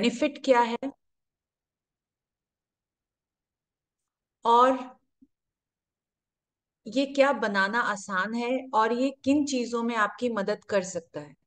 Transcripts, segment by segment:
Benefit क्या है, और ये क्या बनाना आसान है, और ये किन चीजों में आपकी मदद कर सकता है।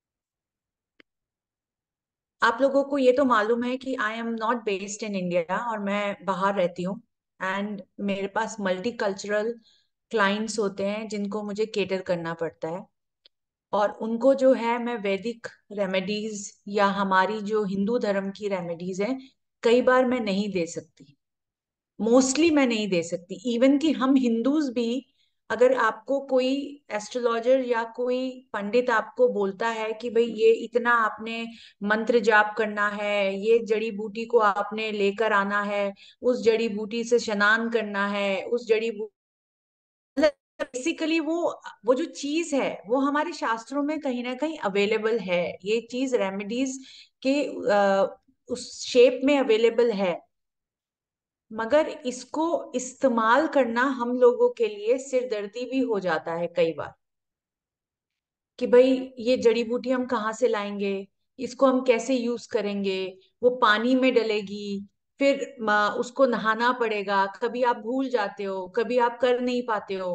आप लोगों को ये तो मालूम है कि I am not based in India, और मैं बाहर रहती हूँ। एंड मेरे पास मल्टी कल्चरल क्लाइंट्स होते हैं जिनको मुझे केटर करना पड़ता है। और उनको जो है मैं वैदिक रेमेडीज या हमारी जो हिंदू धर्म की रेमेडीज हैं, कई बार मैं नहीं दे सकती। मोस्टली मैं नहीं दे सकती। इवन कि हम हिंदूज भी, अगर आपको कोई एस्ट्रोलॉजर या कोई पंडित आपको बोलता है कि भाई ये इतना आपने मंत्र जाप करना है, ये जड़ी बूटी को आपने लेकर आना है, उस जड़ी बूटी से स्नान करना है, उस जड़ी बूटी, बेसिकली वो जो चीज है वो हमारे शास्त्रों में कहीं ना कहीं अवेलेबल है। ये चीज रेमेडीज के उस शेप में अवेलेबल है। मगर इसको इस्तेमाल करना हम लोगों के लिए सिरदर्दी भी हो जाता है कई बार, कि भाई ये जड़ी बूटी हम कहाँ से लाएंगे, इसको हम कैसे यूज करेंगे। वो पानी में डलेगी, फिर उसको नहाना पड़ेगा, कभी आप भूल जाते हो, कभी आप कर नहीं पाते हो।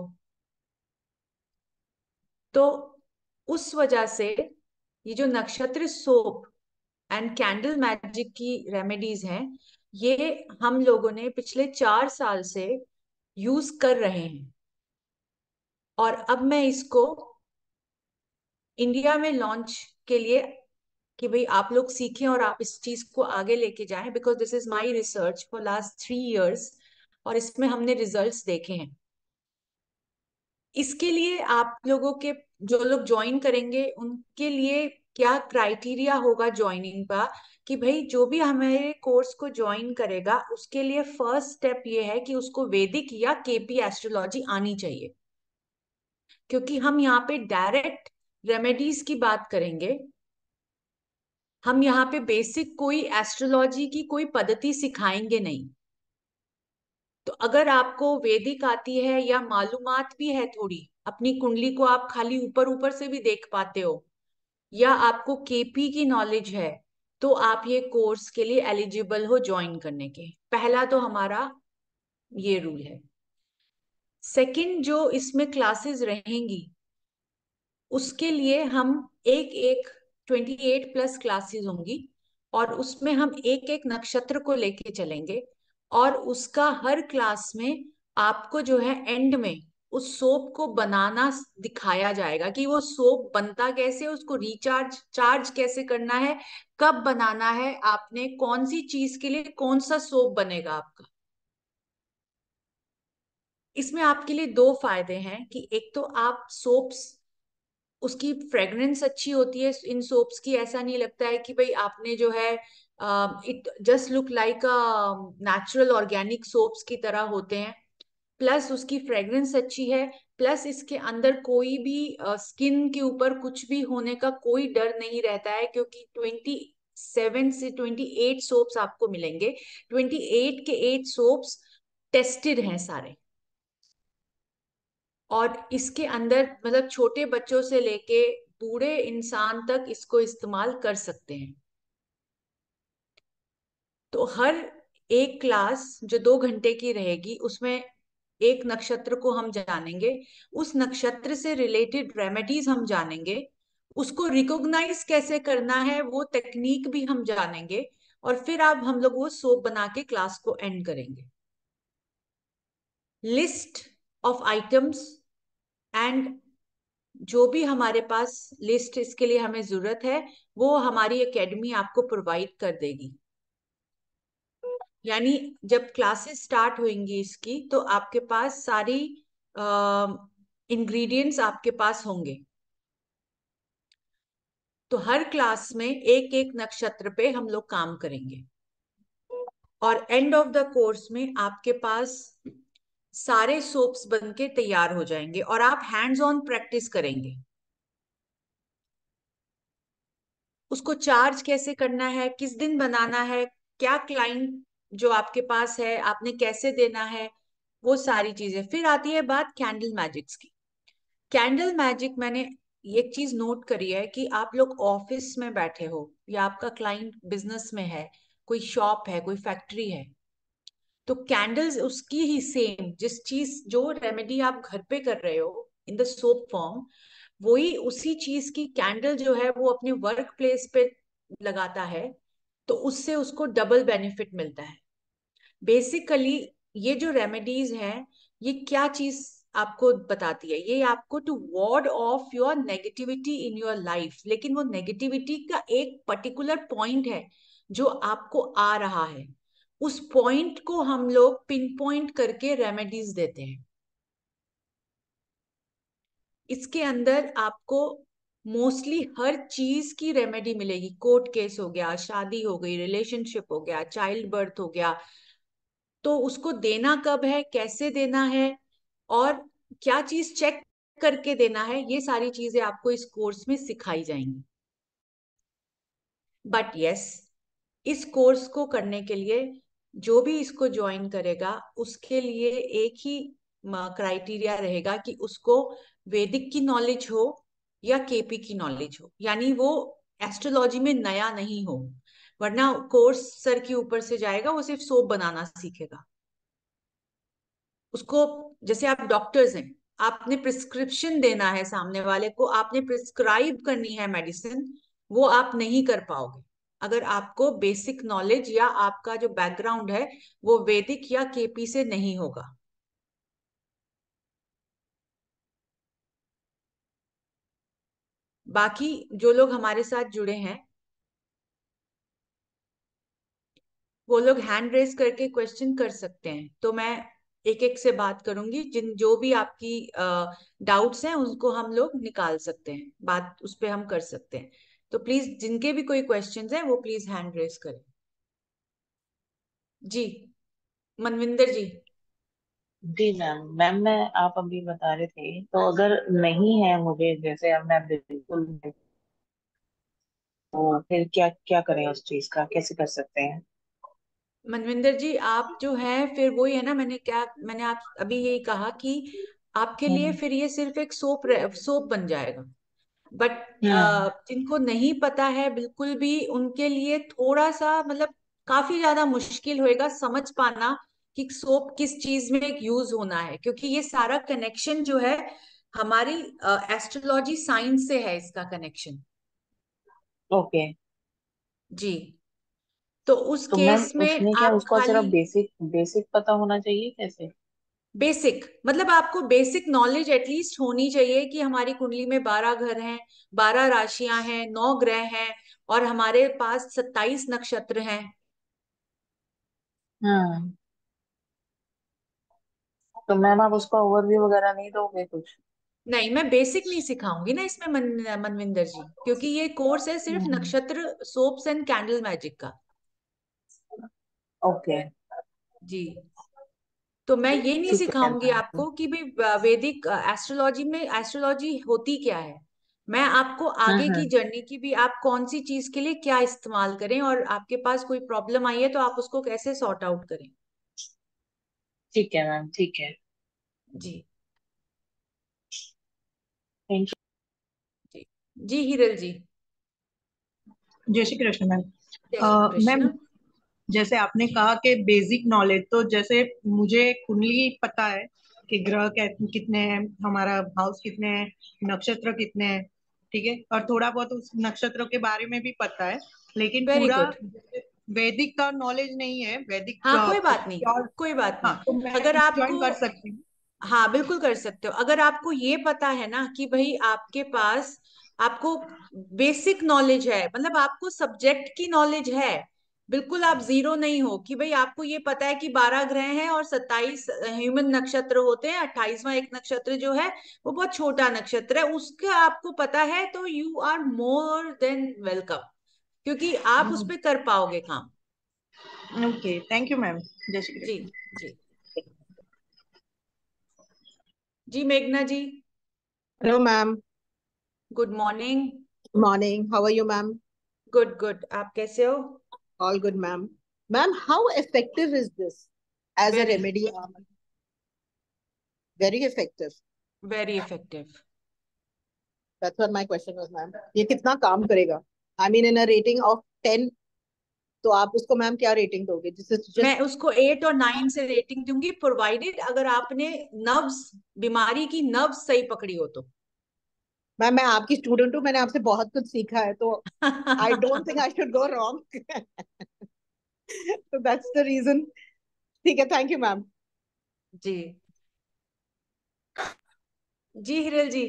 तो उस वजह से ये जो Nakshatra soap and candle magic की रेमेडीज हैं, ये हम लोगों ने पिछले 4 साल से यूज कर रहे हैं। और अब मैं इसको इंडिया में लॉन्च के लिए, कि भाई आप लोग सीखें और आप इस चीज को आगे लेके जाएं, because this is my research for last 3 years, और इसमें हमने रिजल्ट्स देखे हैं। इसके लिए आप लोगों के, जो लोग ज्वाइन करेंगे उनके लिए क्या क्राइटेरिया होगा ज्वाइनिंग का, कि भाई जो भी हमारे कोर्स को ज्वाइन करेगा उसके लिए फर्स्ट स्टेप ये है कि उसको वैदिक या केपी एस्ट्रोलॉजी आनी चाहिए। क्योंकि हम यहाँ पे डायरेक्ट रेमेडीज की बात करेंगे, हम यहाँ पे बेसिक कोई एस्ट्रोलॉजी की कोई पद्धति सिखाएंगे नहीं। तो अगर आपको वैदिक आती है या मालूमात भी है थोड़ी, अपनी कुंडली को आप खाली ऊपर ऊपर से भी देख पाते हो, या आपको केपी की नॉलेज है, तो आप ये कोर्स के लिए एलिजिबल हो ज्वाइन करने के। पहला तो हमारा ये रूल है। सेकंड, जो इसमें क्लासेस रहेंगी उसके लिए हम एक एक 28+ क्लासेस होंगी, और उसमें हम एक एक नक्षत्र को लेके चलेंगे। और उसका हर क्लास में आपको जो है एंड में उस सोप को बनाना दिखाया जाएगा, कि वो सोप बनता कैसे, उसको रिचार्ज चार्ज कैसे करना है, कब बनाना है, आपने कौन सी चीज के लिए कौन सा सोप बनेगा आपका। इसमें आपके लिए दो फायदे हैं, कि एक तो आप सोप्स, उसकी फ्रेग्रेंस अच्छी होती है इन सोप्स की, ऐसा नहीं लगता है कि भाई आपने जो है, it just look like a natural organic soaps की तरह होते हैं। प्लस उसकी फ्रेग्रेंस अच्छी है, प्लस इसके अंदर कोई भी स्किन के ऊपर कुछ भी होने का कोई डर नहीं रहता है, क्योंकि 27 से 28 सोप्स आपको मिलेंगे। 28 के 8 सोप्स टेस्टेड हैं सारे। और इसके अंदर मतलब छोटे बच्चों से लेके बूढ़े इंसान तक इसको इस्तेमाल कर सकते हैं। तो हर एक क्लास जो 2 घंटे की रहेगी उसमें एक नक्षत्र को हम जानेंगे, उस नक्षत्र से रिलेटेड रेमेडीज हम जानेंगे, उसको रिकॉग्नाइज कैसे करना है वो टेक्निक भी हम जानेंगे। और फिर अब हम लोग वो सोप बना के क्लास को एंड करेंगे। लिस्ट ऑफ आइटम्स एंड जो भी हमारे पास लिस्ट इसके लिए हमें जरूरत है, वो हमारी एकेडमी आपको प्रोवाइड कर देगी। यानी जब क्लासेस स्टार्ट होंगी इसकी, तो आपके पास सारी इंग्रेडिएंट्स आपके पास होंगे। तो हर क्लास में एक एक नक्षत्र पे हम लोग काम करेंगे, और एंड ऑफ द कोर्स में आपके पास सारे सोप्स बन के तैयार हो जाएंगे, और आप हैंड्स ऑन प्रैक्टिस करेंगे। उसको चार्ज कैसे करना है, किस दिन बनाना है, क्या क्लाइंट जो आपके पास है आपने कैसे देना है, वो सारी चीजें। फिर आती है बात कैंडल मैजिक्स की। कैंडल मैजिक मैंने एक चीज नोट करी है कि आप लोग ऑफिस में बैठे हो या आपका क्लाइंट बिजनेस में है, कोई शॉप है, कोई फैक्ट्री है, तो कैंडल्स उसकी ही सेम, जिस चीज जो रेमेडी आप घर पे कर रहे हो इन द सोप फॉर्म, वही उसी चीज की कैंडल जो है वो अपने वर्क प्लेस पे लगाता है, तो उससे उसको डबल बेनिफिट मिलता है। बेसिकली ये जो रेमेडीज हैं, ये क्या चीज आपको बताती है, ये आपको to ward off your negativity in your life, लेकिन वो नेगेटिविटी का एक पर्टिकुलर पॉइंट है जो आपको आ रहा है, उस पॉइंट को हम लोग पिन पॉइंट करके रेमेडीज देते हैं। इसके अंदर आपको मोस्टली हर चीज की रेमेडी मिलेगी। कोर्ट केस हो गया, शादी हो गई, रिलेशनशिप हो गया, चाइल्ड बर्थ हो गया, तो उसको देना कब है, कैसे देना है, और क्या चीज चेक करके देना है, ये सारी चीजें आपको इस कोर्स में सिखाई जाएंगी। बट यस, इस कोर्स को करने के लिए जो भी इसको ज्वाइन करेगा उसके लिए एक ही क्राइटेरिया रहेगा कि उसको वैदिक की नॉलेज हो या केपी की नॉलेज हो, यानी वो एस्ट्रोलॉजी में नया नहीं हो, वरना कोर्स सर के ऊपर से जाएगा, वो सिर्फ सोप बनाना सीखेगा। उसको, जैसे आप डॉक्टर्स हैं, आपने प्रिस्क्रिप्शन देना है सामने वाले को, आपने प्रिस्क्राइब करनी है मेडिसिन, वो आप नहीं कर पाओगे अगर आपको बेसिक नॉलेज या आपका जो बैकग्राउंड है वो वैदिक या केपी से नहीं होगा। बाकी जो लोग हमारे साथ जुड़े हैं वो लोग हैंड रेस करके क्वेश्चन कर सकते हैं, तो मैं एक एक से बात करूंगी, जिन जो भी आपकी डाउट्स हैं उसको हम लोग निकाल सकते हैं, बात उस पर हम कर सकते हैं। तो प्लीज जिनके भी कोई क्वेश्चंस हैं वो प्लीज हैंड रेस करें। जी, मनविंदर जी। जी मैम। मैम मैं, आप अभी बता रहे थे, तो अगर नहीं है मुझे, जैसे अब मैं बिल्कुल नहीं, तो फिर क्या क्या करें, उस चीज का कैसे कर सकते हैं? मनविंदर जी, आप जो है फिर वही है ना, मैंने आप अभी यही कहा कि आपके लिए हम्म। फिर ये सिर्फ एक सोप बन जाएगा। But hmm. जिनको नहीं पता है बिल्कुल भी, उनके लिए थोड़ा सा मतलब काफी ज्यादा मुश्किल होएगा समझ पाना कि सोप किस चीज में यूज होना है, क्योंकि ये सारा कनेक्शन जो है हमारी एस्ट्रोलॉजी साइंस से है, इसका कनेक्शन। ओके। जी, तो उस तो मैम केस में उसमें क्या, आप उसका सिर्फ खाली बेसिक बेसिक पता होना चाहिए कैसे? बेसिक, मतलब आपको बेसिक नॉलेज एटलीस्ट होनी चाहिए कि हमारी कुंडली में 12 घर हैं, 12 राशियां हैं, 9 ग्रह हैं, और हमारे पास 27 नक्षत्र हैं। हम्म। तो मैम आप उसका ओवरव्यू वगैरह नहीं दोगे कुछ? नहीं, मैं बेसिक नहीं सिखाऊंगी ना इसमें मनविंदर जी, क्योंकि ये कोर्स है सिर्फ हम्म। Nakshatra soaps and candle magic का। ओके। जी, तो मैं ये नहीं ठीक है सिखाऊंगी मैम। आपको कि भाई वैदिक एस्ट्रोलॉजी में एस्ट्रोलॉजी होती क्या है। मैं आपको आगे की हम्म। जर्नी की भी, आप कौन सी चीज के लिए क्या इस्तेमाल करें, और आपके पास कोई प्रॉब्लम आई है तो आप उसको कैसे सॉर्ट आउट करें। ठीक है मैम, ठीक है। जी। थैंक जी, जी हिरल जी। जय श्री कृष्ण मैम। जय श्री मैम, कृष्ण। जैसे आपने कहा कि बेसिक नॉलेज, तो जैसे मुझे कुंडली पता है कि ग्रह कितने हैं, हमारा हाउस कितने हैं, नक्षत्र कितने हैं, ठीक है, और थोड़ा बहुत उस नक्षत्रों के बारे में भी पता है, लेकिन वेरी पूरा गुड। वैदिक का नॉलेज नहीं है, वैदिक हाँ, कोई बात नहीं, प्योर। कोई बात हाँ, नहीं। तो मैं अगर ज्वाइन आपको, कर सकती हूँ? हाँ बिल्कुल कर सकते हो, अगर आपको ये पता है ना कि भाई आपके पास, आपको बेसिक नॉलेज है, मतलब आपको सब्जेक्ट की नॉलेज है, बिल्कुल आप जीरो नहीं हो, कि भाई आपको ये पता है कि 12 ग्रह हैं और 27 ह्यूमन नक्षत्र होते हैं, 28वां एक नक्षत्र जो है वो बहुत छोटा नक्षत्र है, उसका आपको पता है, तो you are more than welcome, क्योंकि आप उस पर कर पाओगे काम। Okay, thank you ma'am. जय श्री जी। कृष्ण। जी। जी मेघना ji. Hello, ma'am. Good morning. Morning. How are you, ma'am? Good good, आप कैसे हो। All good, ma'am. Ma'am, how effective is this as a very, remedy? Very effective. Very effective. That's what my question was, ma'am. ये कितना काम करेगा? I mean, in a rating of 10, तो आप उसको मैम क्या रेटिंग दोगे? This is मैं just. उसको 8 और 9 से रेटिंग दूंगी, प्रोवाइडेड अगर आपने नर्व्स, बीमारी की नर्व्स सही पकड़ी हो तो। मैम, मैं आपकी स्टूडेंट हूँ, मैंने आपसे बहुत कुछ सीखा है, तो I don't think I should go wrong. तो दैट्स द रीजन. ठीक है, थैंक यू मैम. जी जी हिरल जी।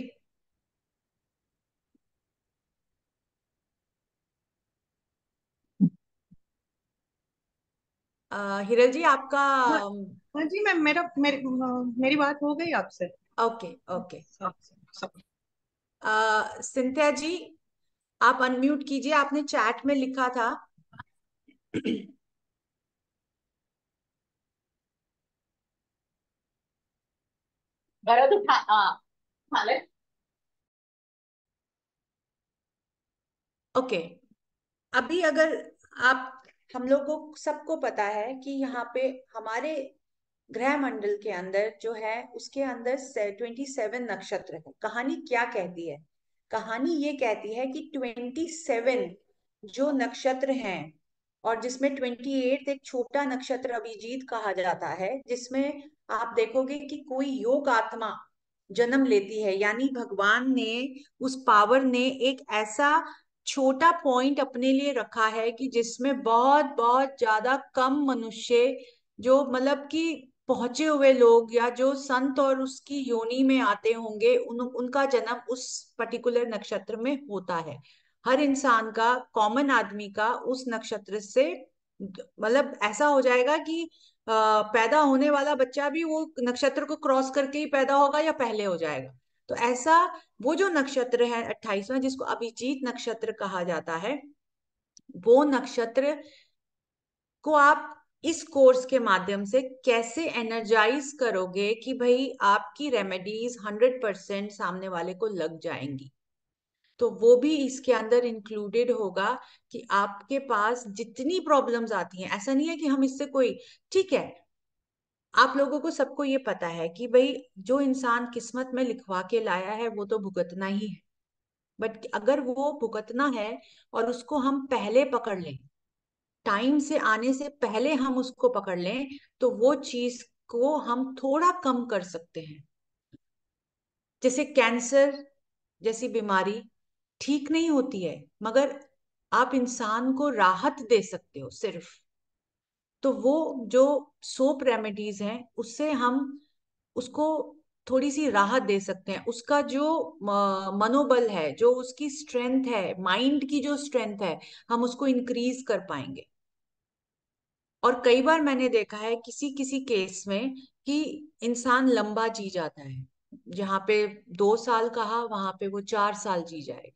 हिरल जी आपका। हाँ, हाँ जी मैम, मेरी बात हो गई आपसे. Okay okay. सब सब. सिंथिया जी, आप अनम्यूट कीजिए, आपने चैट में लिखा था। भरत उठा, हाँ, उठा ले। ओके। अभी अगर आप, हम लोग को सबको पता है कि यहाँ पे हमारे ग्रह मंडल के अंदर जो है उसके अंदर 27 नक्षत्र है। कहानी क्या कहती है? कहानी ये कहती है कि 27 जो नक्षत्र हैं, और जिसमें 28 एक छोटा नक्षत्र अभिजीत कहा जाता है, जिसमें आप देखोगे कि कोई योग आत्मा जन्म लेती है, यानी भगवान ने, उस पावर ने एक ऐसा छोटा पॉइंट अपने लिए रखा है कि जिसमें बहुत बहुत ज्यादा कम मनुष्य, जो मतलब कि पहुंचे हुए लोग या जो संत और उसकी योनि में आते होंगे, उनका जन्म उस पर्टिकुलर नक्षत्र में होता है। हर इंसान का, कॉमन आदमी का उस नक्षत्र से मतलब ऐसा हो जाएगा कि पैदा होने वाला बच्चा भी वो नक्षत्र को क्रॉस करके ही पैदा होगा या पहले हो जाएगा। तो ऐसा वो जो नक्षत्र है 28वां, जिसको अभिजीत नक्षत्र कहा जाता है, वो नक्षत्र को आप इस कोर्स के माध्यम से कैसे एनर्जाइज करोगे कि भाई आपकी रेमेडीज 100% सामने वाले को लग जाएंगी, तो वो भी इसके अंदर इंक्लूडेड होगा। कि आपके पास जितनी प्रॉब्लम्स आती हैं, ऐसा नहीं है कि हम इससे कोई, ठीक है, आप लोगों को सबको ये पता है कि भाई जो इंसान किस्मत में लिखवा के लाया है वो तो भुगतना ही है। बट अगर वो भुगतना है और उसको हम पहले पकड़ लें, टाइम से आने से पहले हम उसको पकड़ लें, तो वो चीज को हम थोड़ा कम कर सकते हैं। जैसे कैंसर जैसी बीमारी ठीक नहीं होती है, मगर आप इंसान को राहत दे सकते हो सिर्फ। तो वो जो सोप रेमेडीज हैं उससे हम उसको थोड़ी सी राहत दे सकते हैं। उसका जो मनोबल है, जो उसकी स्ट्रेंथ है, माइंड की जो स्ट्रेंथ है, हम उसको इंक्रीज कर पाएंगे। और कई बार मैंने देखा है किसी किसी केस में कि इंसान लंबा जी जाता है, जहां पे 2 साल कहा वहां पे वो 4 साल जी जाएगा।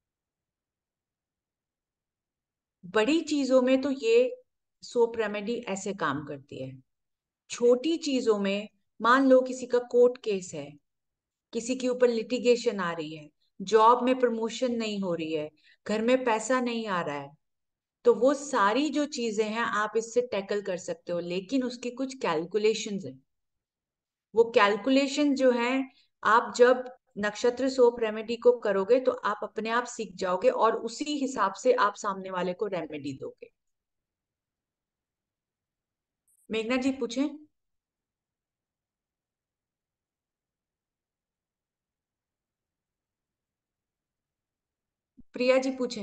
बड़ी चीजों में तो ये सोप रेमेडी ऐसे काम करती है। छोटी चीजों में, मान लो किसी का कोर्ट केस है, किसी के ऊपर लिटिगेशन आ रही है, जॉब में प्रमोशन नहीं हो रही है, घर में पैसा नहीं आ रहा है, तो वो सारी जो चीजें हैं आप इससे टैकल कर सकते हो, लेकिन उसकी कुछ कैलकुलेशंस है। वो कैलकुलेशन जो है, आप जब नक्षत्र सोप रेमेडी को करोगे तो आप अपने आप सीख जाओगे और उसी हिसाब से आप सामने वाले को रेमेडी दोगे। मेघना जी पूछें। प्रिया जी पूछें।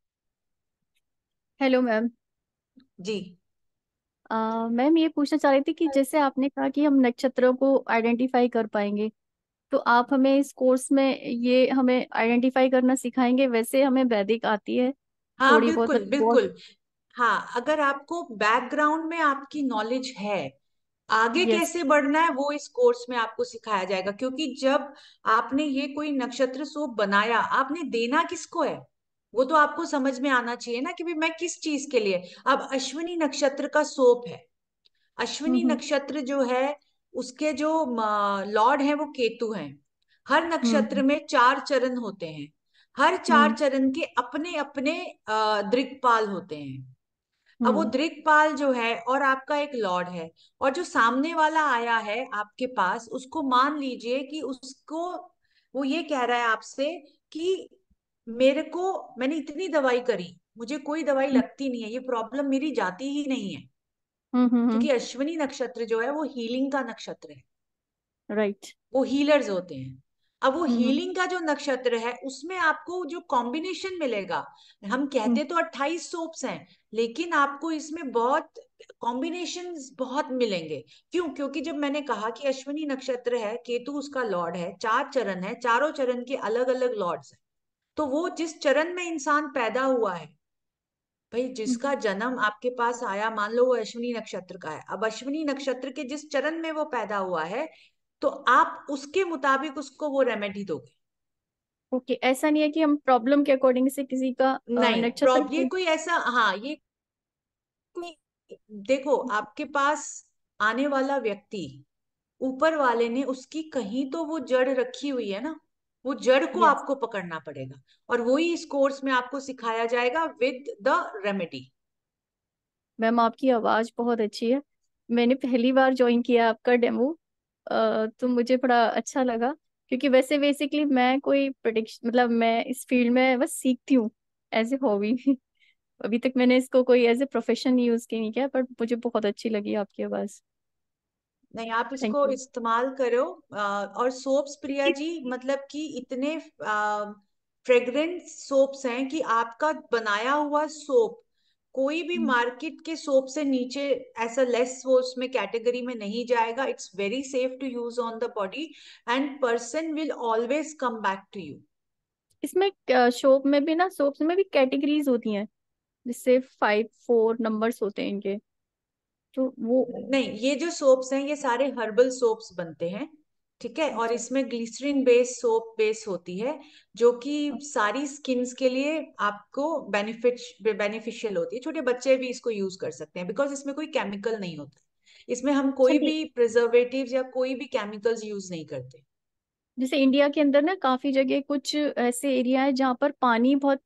Hello ma'am. जी। मैम ये पूछना चाह रही थी कि जैसे आपने कहा कि हम नक्षत्रों को आइडेंटिफाई कर पाएंगे, तो आप हमें इस कोर्स में ये हमें आइडेंटिफाई करना सिखाएंगे? वैसे हमें वैदिक आती है हाँ थोड़ी बहुत, बिल्कुल मतलब बहुत. बिल्कुल। हाँ, अगर आपको बैकग्राउंड में आपकी नॉलेज है, आगे यस. कैसे बढ़ना है वो इस कोर्स में आपको सिखाया जाएगा। क्योंकि जब आपने ये कोई नक्षत्र सोप बनाया, आपने देना किसको है, वो तो आपको समझ में आना चाहिए ना कि भाई मैं किस चीज के लिए। अब अश्विनी नक्षत्र का सोप है, अश्विनी हम्म. नक्षत्र जो है उसके जो लॉर्ड है वो केतु हैं। हर नक्षत्र हम्म. में 4 चरण होते हैं, हर चार हम्म. चरण के अपने अपने दिक्पाल होते हैं। अब वो हम्म. दिक्पाल जो है और आपका एक लॉर्ड है, और जो सामने वाला आया है आपके पास, उसको मान लीजिए कि उसको, वो ये कह रहा है आपसे कि मेरे को, मैंने इतनी दवाई करी, मुझे कोई दवाई लगती नहीं है, ये प्रॉब्लम मेरी जाती ही नहीं है। हम्म। क्योंकि अश्विनी नक्षत्र जो है वो हीलिंग का नक्षत्र है, राइट। वो हीलर्स होते हैं। अब वो हम्म हीलिंग का जो नक्षत्र है उसमें आपको जो कॉम्बिनेशन मिलेगा, हम हम्म। कहते तो 28 सोप्स हैं, लेकिन आपको इसमें बहुत कॉम्बिनेशंस बहुत मिलेंगे। क्यों? क्योंकि जब मैंने कहा कि अश्विनी नक्षत्र है, केतु उसका लॉर्ड है, 4 चरण है, चारों चरण के अलग अलग लॉर्ड्स हैं। तो वो जिस चरण में इंसान पैदा हुआ है, भाई जिसका हम्म। जन्म आपके पास आया, मान लो वो अश्विनी नक्षत्र का है, अब अश्विनी नक्षत्र के जिस चरण में वो पैदा हुआ है, तो आप उसके मुताबिक उसको वो रेमेडी दोगे। ओके, ऐसा नहीं है कि हम प्रॉब्लम के अकॉर्डिंग से किसी का नहीं, नक्षत्र ये को। कोई ऐसा, हाँ ये कोई, देखो आपके पास आने वाला व्यक्ति, ऊपर वाले ने उसकी कहीं तो वो जड़ रखी हुई है ना, वो जड़ को यस आपको पकड़ना पड़ेगा, और वही इस कोर्स में आपको सिखाया जाएगा विद द रेमेडी। मैम, आपकी आवाज बहुत अच्छी है। मैंने पहली बार ज्वाइन किया आपका डेमो, तो मुझे बड़ा अच्छा लगा। क्योंकि वैसे बेसिकली मैं कोई प्रोडिक्शन, मतलब मैं इस फील्ड में बस सीखती हूँ एज ए हॉबी। अभी तक मैंने इसको कोई एज ए प्रोफेशन यूज की नहीं किया, पर मुझे बहुत अच्छी लगी आपकी आवाज। नहीं, आप थैंक इसको यू। इस्तेमाल करो। और सोप्स प्रिया जी, मतलब कि इतने फ्रेग्रेंट सोप्स हैं कि आपका बनाया हुआ सोप कोई भी मार्केट के सोप से नीचे, ऐसा लेस वो उसमें कैटेगरी में नहीं जाएगा। It's very safe to use on the body, and person will always come back to you. इसमें शॉप में भी ना, सोप्स में भी कैटेगरीज होती हैं, जिससे 5 4 नंबर्स होते हैं इनके, तो वो। नहीं, ये जो सोप्स हैं ये सारे हर्बल सोप्स बनते हैं, ठीक है, और अच्छा। इसमें ग्लिसरीन बेस्ड सोप बेस होती है, जो कि सारी स्किन्स के लिए आपको बेनिफिशियल होती है। छोटे बच्चे भी इसको यूज कर सकते हैं, बिकॉज इसमें कोई केमिकल नहीं होता, इसमें हम कोई चलिए, भी प्रिजर्वेटिव्स या कोई भी केमिकल्स यूज नहीं करते। जैसे इंडिया के अंदर ना काफी जगह कुछ ऐसे एरिया है जहाँ पर पानी बहुत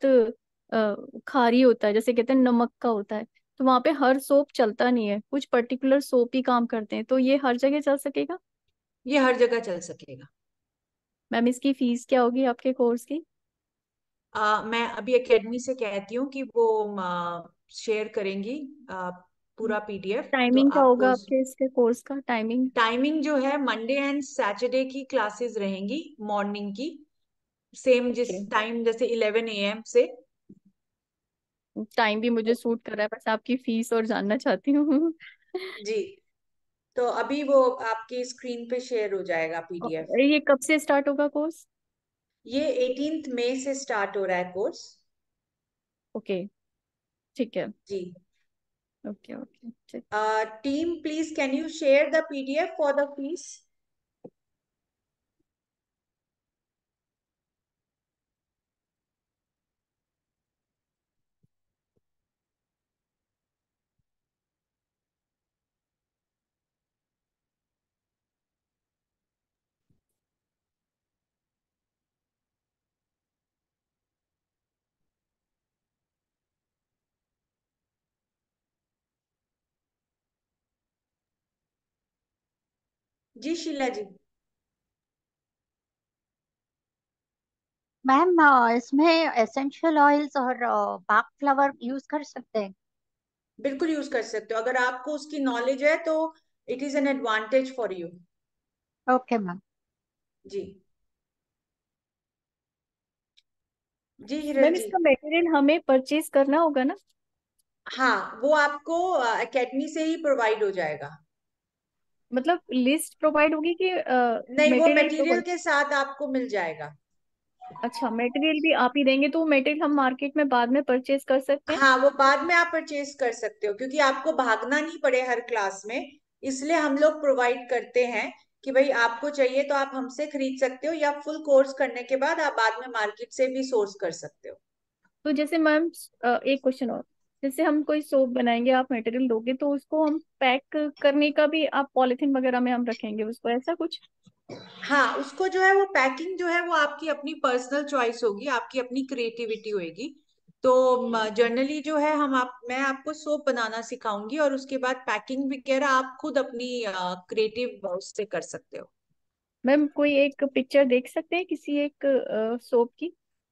खारी होता है, जैसे कहते हैं नमक का होता है। तो वहां पे हर सोप चलता नहीं है, कुछ पर्टिकुलर सोप ही काम करते हैं, तो ये हर जगह चल सकेगा? ये हर जगह चल सकेगा। मैम, इसकी फीस क्या होगी आपके कोर्स की? मैं अभी एकेडमी से कहती हूँ कि वो शेयर करेंगी पूरा पीडीएफ, तो टाइमिंग क्या होगा आपको आपके इसके कोर्स का, टाइमिंग? टाइमिंग जो है मंडे एंड सैटरडे की क्लासेस रहेंगी मॉर्निंग की, सेम जिस ओके। टाइम जैसे 11 AM से। टाइम भी मुझे सूट कर रहा है, बस आपकी फीस और जानना चाहती हूँ। जी, तो अभी वो आपकी स्क्रीन पे शेयर हो जाएगा पीडीएफ। और ये कब से स्टार्ट होगा कोर्स? ये 18 मई से स्टार्ट हो रहा है कोर्स। ओके, ठीक है। जी। ओके ओके, ठीक। Team please can you share the PDF for the fees. जी शीला जी। मैम, इसमें एसेंशियल ऑयल्स और पाक फ्लावर यूज कर सकते हैं? बिल्कुल यूज कर सकते हो, अगर आपको उसकी नॉलेज है तो it is an advantage for you. Okay ma'am. जी। जी हिरल मैम, जी। इसका मटेरियल हमें परचेज करना होगा ना? हाँ, वो आपको एकेडमी से ही प्रोवाइड हो जाएगा। मतलब लिस्ट प्रोवाइड होगी कि नहीं, वो मटेरियल मटेरियल प्रोवाइड? के साथ आपको मिल जाएगा। अच्छा, मटेरियल भी आप ही देंगे, तो मटेरियल हम मार्केट में बाद में परचेज कर सकते हैं? हाँ, वो बाद में आप परचेज कर सकते हो, क्योंकि आपको भागना नहीं पड़े हर क्लास में, इसलिए हम लोग प्रोवाइड करते हैं कि भाई आपको चाहिए तो आप हमसे खरीद सकते हो, या फुल कोर्स करने के बाद आप बाद में मार्केट से भी सोर्स कर सकते हो। तो जैसे मैम, एक क्वेश्चन और, जैसे हम कोई सोप बनाएंगे, आप मटेरियल दोगे, तो उसको हम पैक करने का भी आप पॉलिथीन वगैरह में हम रखेंगे उसको, ऐसा कुछ? हाँ, उसको जो है वो पैकिंग जो है वो आपकी अपनी पर्सनल चॉइस होगी, आपकी अपनी क्रिएटिविटी होगी। तो जनरली जो है मैं आपको सोप बनाना सिखाऊंगी, और उसके बाद पैकिंग वगैरह आप खुद अपनी क्रिएटिव उससे कर सकते हो। मैम, कोई एक पिक्चर देख सकते हैं किसी एक सोप की?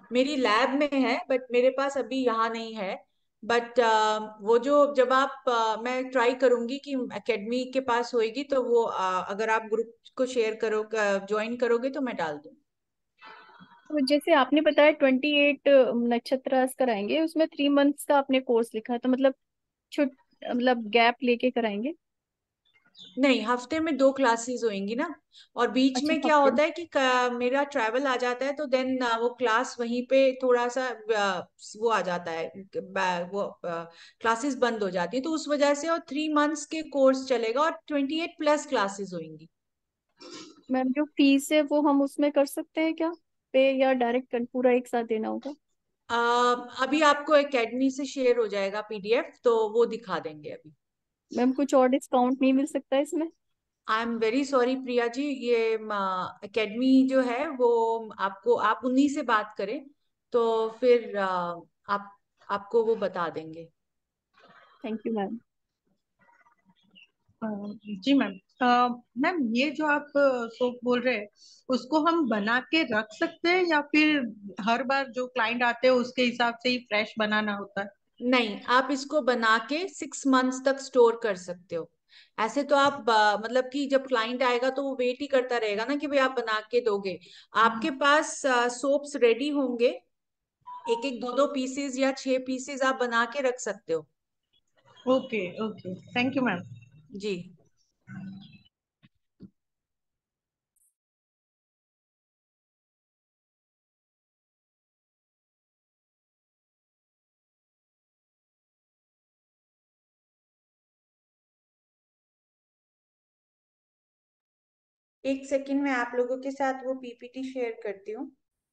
मेरी लैब में है, बट मेरे पास अभी यहाँ नहीं है। बट वो जो जब आप मैं ट्राई करूंगी कि एकेडमी के पास होएगी, तो वो अगर आप ग्रुप को शेयर करो, ज्वाइन करोगे तो मैं डाल दूँ। तो जैसे आपने बताया 28 नक्षत्र कराएंगे, उसमें 3 मंथ्स का आपने कोर्स लिखा है, तो मतलब छुट मतलब गैप लेके कराएंगे? नहीं, हफ्ते में 2 क्लासेस होंगी ना। और बीच अच्छा, में क्या हफ्ते में। होता है कि मेरा ट्रैवल आ जाता है, तो देन वो क्लास वहीं पे थोड़ा सा वो आ जाता है, वो क्लासेस बंद हो जाती है, तो उस वजह से। और 3 मंथ्स के कोर्स चलेगा और 28+ क्लासेस होंगी। मैम जो फीस है वो हम उसमें कर सकते हैं क्या पे, या डायरेक्ट पूरा एक साथ देना होगा? अ, अभी आपको एकेडमी से शेयर हो जाएगा पीडीएफ, तो वो दिखा देंगे अभी। मैम कुछ और डिस्काउंट नहीं मिल सकता इसमें? I am very sorry Priya ji, ये एकेडमी जो है वो आपको, आप उन्हीं से बात करें, तो फिर आप आपको वो बता देंगे। Thank you ma'am. जी मैम। मैम ये जो आप सोप बोल रहे हैं, उसको हम बना के रख सकते हैं या फिर हर बार जो क्लाइंट आते हैं उसके हिसाब से ही फ्रेश बनाना होता है? नहीं, आप इसको बना के 6 मंथ्स तक स्टोर कर सकते हो। ऐसे तो आप मतलब कि जब क्लाइंट आएगा तो वो वेट ही करता रहेगा ना कि भाई आप बना के दोगे। आपके पास सोप्स रेडी होंगे, एक एक दो दो पीसेस या 6 पीसेस आप बना के रख सकते हो। Okay okay, thank you ma'am. जी। एक सेकंड में आप लोगों के साथ वो पीपीटी शेयर करती हूँ।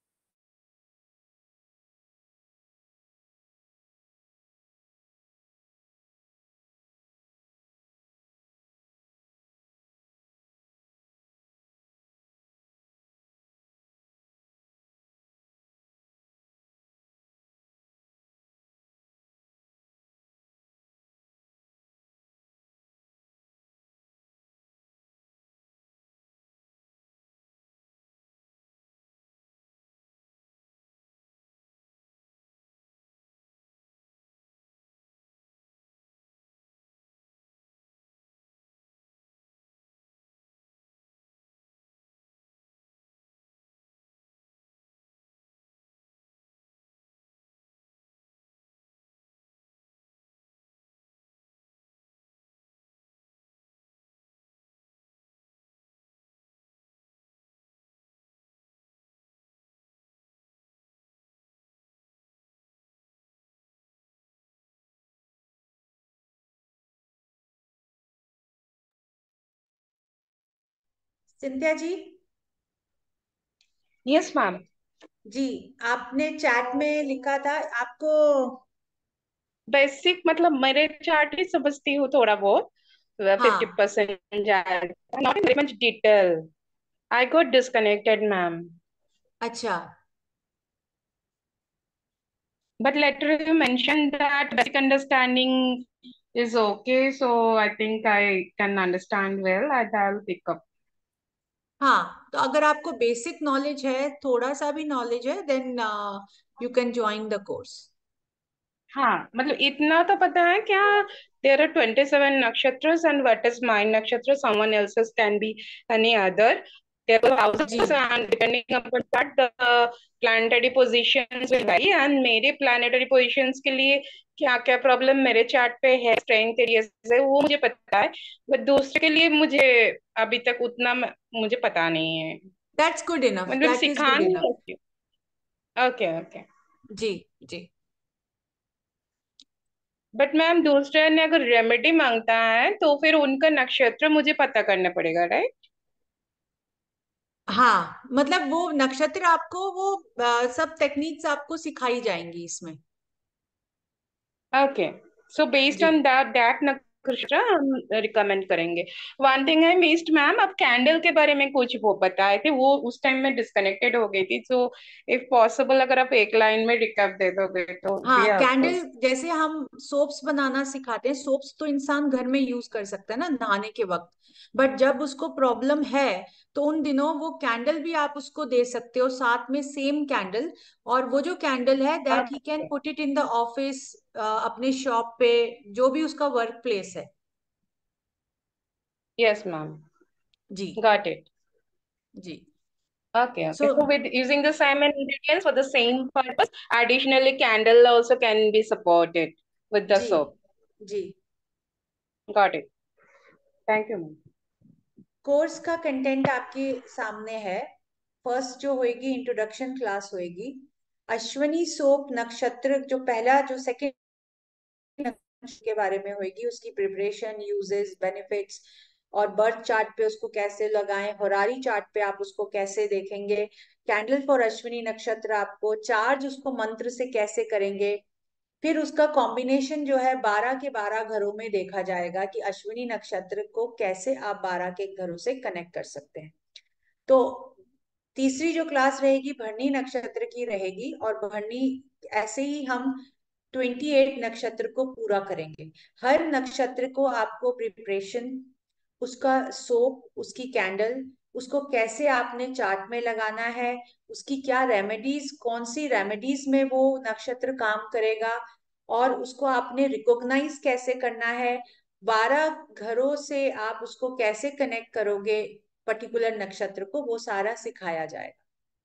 सिंधिया जी। Yes ma'am. जी, आपने चैट में लिखा था आपको। बेसिक मतलब मेरे चार्ट ही समझती हूँ थोड़ा बहुत, 50% हाँ। Not very much detail. I got disconnected ma'am, अच्छा। but later you mentioned that basic understanding is okay, so I think I can understand well and I'll pick up. हाँ, तो अगर आपको बेसिक नॉलेज है, थोड़ा सा भी नॉलेज है, then you can join the course. हाँ मतलब इतना तो पता है क्या, there are 27 nakshatras and what is my nakshatra, someone else's can be any other. There are ji. thousands and depending upon that the planetary positions will vary, and मेरे planetary positions के लिए क्या क्या प्रॉब्लम मेरे chart पे है, strength areas है, वो मुझे पता है, बट दूसरे के लिए मुझे अभी तक उतना मुझे पता नहीं है। दैट्स गुड इनफ, मतलब दैट इज गुड सिखाने इनफ। लगती हूँ। Okay okay. जी। जी। बट मैम दूसरे ने अगर रेमेडी मांगता है तो फिर उनका नक्षत्र मुझे पता करना पड़ेगा, राइट? हाँ, मतलब वो नक्षत्र आपको वो सब टेक्निक्स आपको सिखाई जाएंगी इसमें। ओके, सो बेस्ड जी। ऑन दैट कृष्णा हम रिकमेंड करेंगे। One thing I missed ma'am, आप कैंडल के बारे में कुछ वो बताए थे, वो उस टाइम में डिस्कनेक्टेड हो गई थी, सो इफ पॉसिबल अगर आप एक लाइन में रिकैप दे दोगे तो जी हाँ, आपको। कैंडल जैसे हम सोप्स बनाना सिखाते हैं, सोप्स तो इंसान घर में यूज कर सकता है ना नहाने के वक्त, बट जब उसको प्रॉब्लम है तो उन दिनों वो कैंडल भी आप उसको दे सकते हो साथ में, सेम कैंडल। और वो जो कैंडल है that he can put it in the office, अपने शॉप पे, जो भी उसका वर्क प्लेस है। यस मैम, जी। Got it. जी। Okay, so okay. So with using the same ingredients for the same purpose, additionally candle also can be supported with the जी। soap. जी। Got it. Thank you, ma'am. Course का content आपके सामने है। First जो होएगी introduction class होएगी, Ashwani soap नक्षत्र जो पहला जो सेकंड के बारे में होगी, उसकी प्रिपरेशन, यूजेस, बेनिफिट्स, और बर्थ चार्ट पे उसको कैसे लगाएं, होरारी चार्ट पे आप उसको कैसे देखेंगे, कैंडल फॉर अश्विनी नक्षत्र आपको चार्ज उसको मंत्र से कैसे करेंगे, फिर उसका कॉम्बिनेशन जो है 12 के 12 घरों में देखा जाएगा कि अश्विनी नक्षत्र को कैसे आप 12 के घरों से कनेक्ट कर सकते हैं। तो तीसरी जो क्लास रहेगी भरणी नक्षत्र की रहेगी, और भरणी ऐसे ही हम 28 नक्षत्र को पूरा करेंगे। हर नक्षत्र को आपको प्रिपरेशन, उसका सोप, उसकी कैंडल, उसको कैसे आपने चार्ट में लगाना है, उसकी क्या रेमेडीज, कौन सी रेमेडीज में वो नक्षत्र काम करेगा, और उसको आपने रिकॉग्नाइज कैसे करना है, 12 घरों से आप उसको कैसे कनेक्ट करोगे पर्टिकुलर नक्षत्र को, वो सारा सिखाया जाएगा।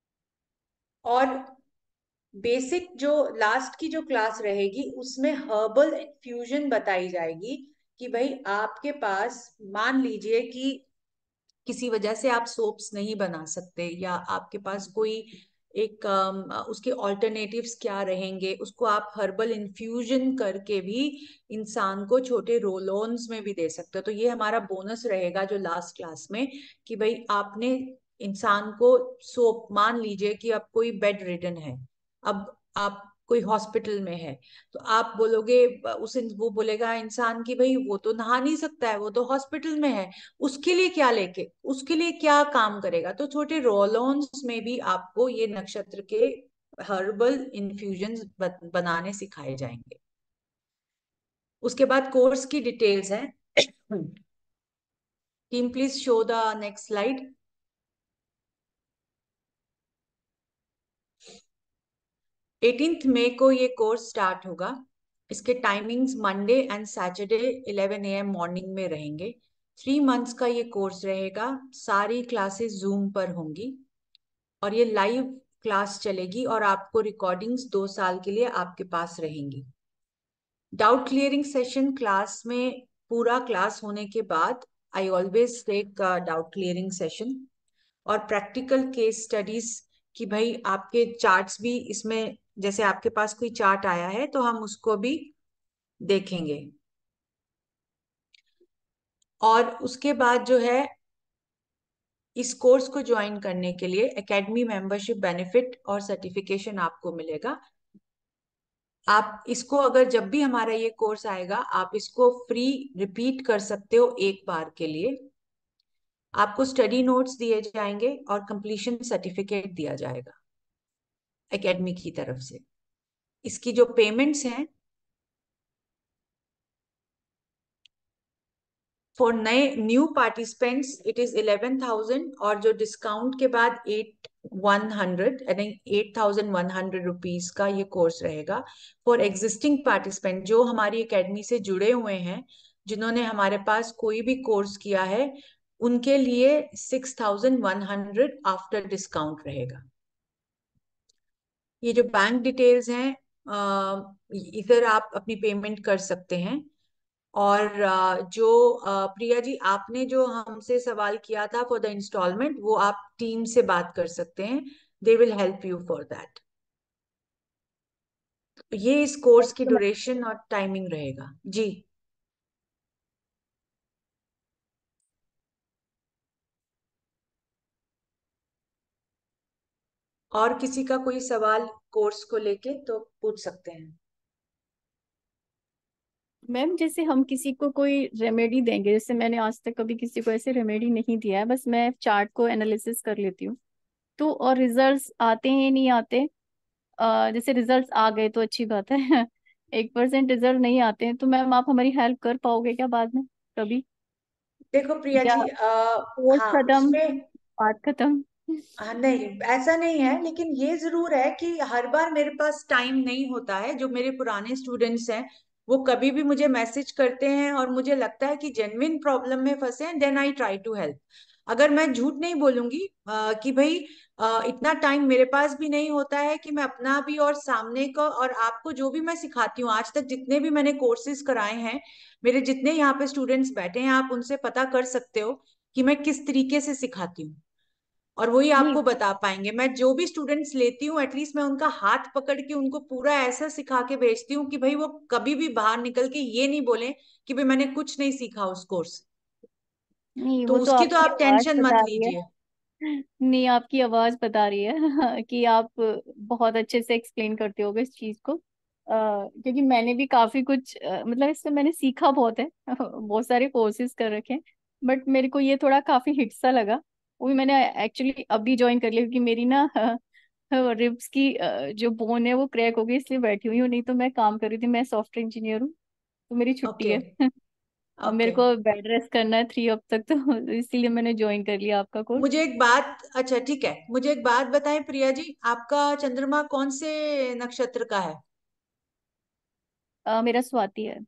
और बेसिक जो लास्ट की जो क्लास रहेगी उसमें हर्बल इन्फ्यूजन बताई जाएगी कि भाई आपके पास मान लीजिए कि किसी वजह से आप सोप्स नहीं बना सकते, या आपके पास कोई एक उसके ऑल्टरनेटिव्स क्या रहेंगे, उसको आप हर्बल इन्फ्यूजन करके भी इंसान को छोटे रोलोन्स में भी दे सकते हो। तो ये हमारा बोनस रहेगा जो लास्ट क्लास में, कि भाई आपने इंसान को सोप, मान लीजिए कि अब कोई बेड रिडन है, अब आप कोई हॉस्पिटल में है, तो आप बोलोगे, वो बोलेगा इंसान की भाई वो तो नहा नहीं सकता है, वो तो हॉस्पिटल में है, उसके लिए क्या लेके, उसके लिए क्या काम करेगा। तो छोटे रोलोन्स में भी आपको ये नक्षत्र के हर्बल इन्फ्यूजन बनाने सिखाए जाएंगे। उसके बाद कोर्स की डिटेल्स हैं। Team please show the next slide. 18 मई को ये कोर्स स्टार्ट होगा। इसके timings Monday and Saturday 11 AM morning में रहेंगे। 3 मंथ्स का ये कोर्स रहेगा। सारी क्लासेस जूम पर होंगी और ये लाइव क्लास चलेगी, और आपको रिकॉर्डिंग्स 2 साल के लिए आपके पास रहेंगी। डाउट क्लियरिंग सेशन क्लास में, पूरा क्लास होने के बाद I always take doubt clearing session और प्रैक्टिकल केस स्टडीज, कि भाई आपके चार्ट्स भी इसमें, जैसे आपके पास कोई चार्ट आया है तो हम उसको भी देखेंगे। और उसके बाद जो है, इस कोर्स को ज्वाइन करने के लिए एकेडमी मेंबरशिप बेनिफिट और सर्टिफिकेशन आपको मिलेगा। आप इसको, अगर जब भी हमारा ये कोर्स आएगा, आप इसको फ्री रिपीट कर सकते हो एक बार के लिए। आपको स्टडी नोट्स दिए जाएंगे और कंप्लीशन सर्टिफिकेट दिया जाएगा एकेडमी की तरफ से। इसकी जो पेमेंट्स हैं, फॉर नए न्यू पार्टिसिपेंट्स इट इज 11,000, और जो डिस्काउंट के बाद 8,100 का ये कोर्स रहेगा। फॉर एग्जिस्टिंग पार्टिसिपेंट जो हमारी एकेडमी से जुड़े हुए हैं, जिन्होंने हमारे पास कोई भी कोर्स किया है, उनके लिए 6,100 आफ्टर डिस्काउंट रहेगा। ये जो बैंक डिटेल्स हैं, इधर आप अपनी पेमेंट कर सकते हैं। और जो प्रिया जी, आपने जो हमसे सवाल किया था फॉर द इंस्टॉलमेंट, वो आप टीम से बात कर सकते हैं, they will help you for that. ये इस कोर्स की ड्यूरेशन और टाइमिंग रहेगा जी। और किसी का कोई सवाल कोर्स को लेके तो पूछ सकते हैं। मैम जैसे हम किसी को कोई रेमेडी देंगे, जैसे मैंने आज तक कभी किसी को ऐसे रेमेडी नहीं दिया है, बस मैं चार्ट को एनालिसिस कर लेती हूँ। तो और रिजल्ट्स आते हैं नहीं आते, जैसे रिजल्ट्स आ गए तो अच्छी बात है 1% रिजल्ट नहीं आते हैं तो मैम आप हमारी हेल्प कर पाओगे क्या बाद में कभी? देखो प्रिया या जी, कोर्स हाँ खत्म, उसमें, बात खत्म? हाँ नहीं ऐसा नहीं है, लेकिन ये जरूर है कि हर बार मेरे पास टाइम नहीं होता है। जो मेरे पुराने स्टूडेंट्स हैं वो कभी भी मुझे मैसेज करते हैं और मुझे लगता है कि जेन्युइन प्रॉब्लम में फंसे हैं, then I try to help. अगर मैं झूठ नहीं बोलूंगी कि भाई इतना टाइम मेरे पास भी नहीं होता है कि मैं अपना भी और सामने का और आपको जो भी मैं सिखाती हूँ, आज तक जितने भी मैंने कोर्सेज कराए हैं, मेरे जितने यहाँ पे स्टूडेंट्स बैठे हैं, आप उनसे पता कर सकते हो कि मैं किस तरीके से सिखाती हूँ, और वही नहीं आपको बता पाएंगे। मैं जो भी स्टूडेंट्स लेती हूँ एटलीस्ट मैं उनका हाथ पकड़ के उनको पूरा ऐसा सिखा के भेजती हूँ कि भाई वो कभी भी बाहर निकल के ये नहीं बोले कि भाई मैंने कुछ नहीं सीखा उस कोर्स से। नहीं, तो वो तो उसकी तो आपकी आप आवाज टेंशन मत बता रही है। लीजिए। नहीं, आपकी आवाज बता रही है कि आप बहुत अच्छे से एक्सप्लेन करते होगे इस चीज को, क्योंकि मैंने भी काफी कुछ मतलब इससे मैंने सीखा बहुत है बहुत सारे कोर्सेज कर रखे हैं, बट मेरे को ये थोड़ा काफी हिट सा लगा। वो भी मैंने एक्चुअली अभी ज्वाइन कर लिया क्योंकि मेरी ना रिब्स की जो बोन है वो क्रैक हो गई, इसलिए बैठी हुई हूँ, नहीं तो मैं काम कर रही थी। मैं सॉफ्टवेयर इंजीनियर हूँ, तो मेरी छुट्टी ओके। है अब मेरे ओके। को बेड रेस्ट करना है 3 अब तक, तो इसीलिए मैंने ज्वाइन कर लिया आपका कोर्स। मुझे एक बात, अच्छा ठीक है, मुझे एक बात बताएं प्रिया जी, आपका चंद्रमा कौन से नक्षत्र का है? मेरा स्वाति है।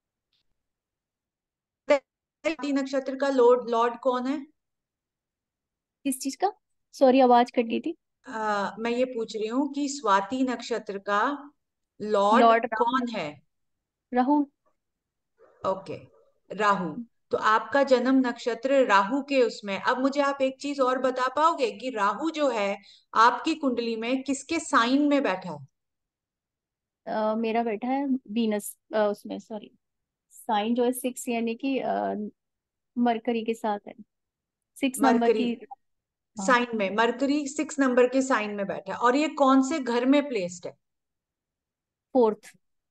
स्वाति नक्षत्र का लॉर्ड लॉर्ड कौन है? किस चीज का? सॉरी, आवाज कट गई थी। मैं ये पूछ रही हूँ कि स्वाति नक्षत्र का लॉर्ड लॉर्ड राहु। कौन है? राहु। ओके, राहु। तो आपका जन्म नक्षत्र राहु के उसमें। अब मुझे आप एक चीज और बता पाओगे कि राहु जो है आपकी कुंडली में किसके साइन में बैठा है? मेरा बेटा है वीनस, उसमें सॉरी, साइन जो है 6 यानी कि मरकरी के साथ है, 6 नंबर मरकरी की। हाँ। साइन में, मरकरी 6 नंबर के साइन में बैठा है, और ये कौन से घर में प्लेस्ड है? 4th।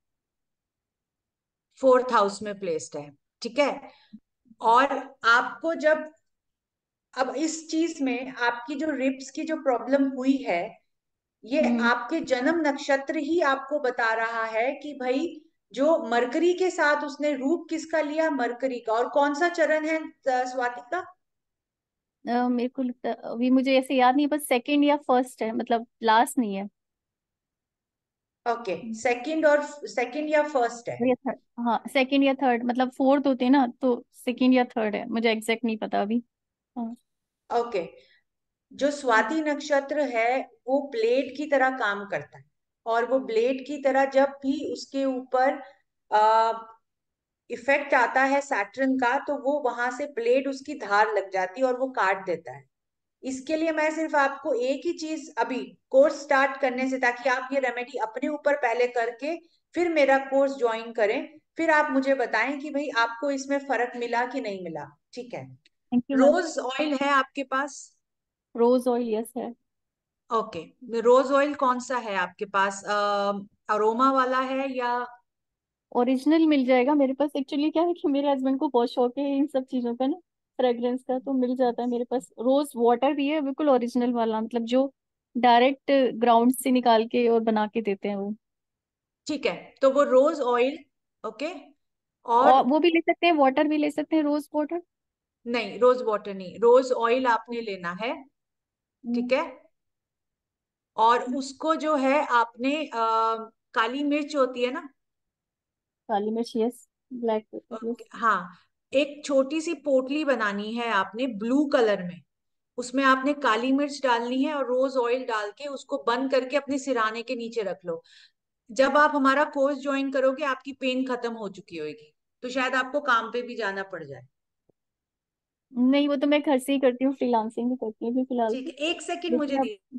4th हाउस में प्लेस्ड है। ठीक है। और आपको जब, अब इस चीज में आपकी जो रिब्स की जो प्रॉब्लम हुई है, ये हम्म। आपके जन्म नक्षत्र ही आपको बता रहा है कि भाई जो मरकरी के साथ उसने रूप किसका लिया, मरकरी का। और कौन सा चरण है स्वाति का? मेरे को लगता अभी मुझे ऐसे याद नहीं, बस सेकंड या फर्स्ट है, मतलब लास्ट नहीं है। ओके, सेकंड, और सेकंड या फर्स्ट है? या थर्ड। हाँ, सेकंड या थर्ड, मतलब 4th होते हैं ना, तो सेकंड या थर्ड है, मुझे एग्जैक्ट नहीं पता अभी। हाँ। ओके। जो स्वाति नक्षत्र है वो ब्लेड की तरह काम करता है, और वो ब्लेड की तरह जब भी उसके ऊपर इफेक्ट आता है सैटर्न का, तो वो वहां से ब्लेड उसकी धार लग जाती है और वो काट देता है। इसके लिए मैं सिर्फ आपको एक ही चीज अभी कोर्स स्टार्ट करने से, ताकि आप ये रेमेडी अपने ऊपर पहले करके फिर मेरा कोर्स ज्वाइन करें, फिर आप मुझे बताएं कि भाई आपको इसमें फर्क मिला कि नहीं मिला। ठीक है। Thank you ma'am. Rose oil है आपके पास? रोज ऑयल यस है। ओके, रोज ऑयल कौन सा है आपके पास? अरोमा वाला है या? ओरिजिनल मिल जाएगा मेरे पास। एक्चुअली क्या है कि मेरे हस्बैंड को बहुत शौक है इन सब चीजों का ना, फ्रेग्रेंस का, तो मिल जाता है मेरे पास। रोज वाटर भी है बिल्कुल ओरिजिनल वाला, मतलब जो डायरेक्ट ग्राउंड से निकाल के और बना के देते हैं वो। ठीक है, तो वो रोज ऑयल। ओके। और और वो भी ले सकते हैं, वाटर भी ले सकते हैं, रोज वाटर। नहीं, रोज वाटर नहीं, रोज ऑयल आपने लेना है। ठीक है। और उसको जो है आपने काली मिर्च होती है ना? काली मिर्च yes. Black pepper yes. Okay, हाँ। एक छोटी सी पोटली बनानी है आपने ब्लू कलर में, उसमें आपने काली मिर्च डालनी है और रोज ऑयल डाल के उसको बंद करके अपने सिराने के नीचे रख लो। जब आप हमारा कोर्स ज्वाइन करोगे आपकी पेन खत्म हो चुकी होगी, तो शायद आपको काम पे भी जाना पड़ जाए। नहीं, वो तो मैं घर से ही करती हूँ, फ्रीलांसिंग भी करती हूँ अभी फिलहाल ठीक तो। है, एक सेकंड मुझे लेकिन अब दे।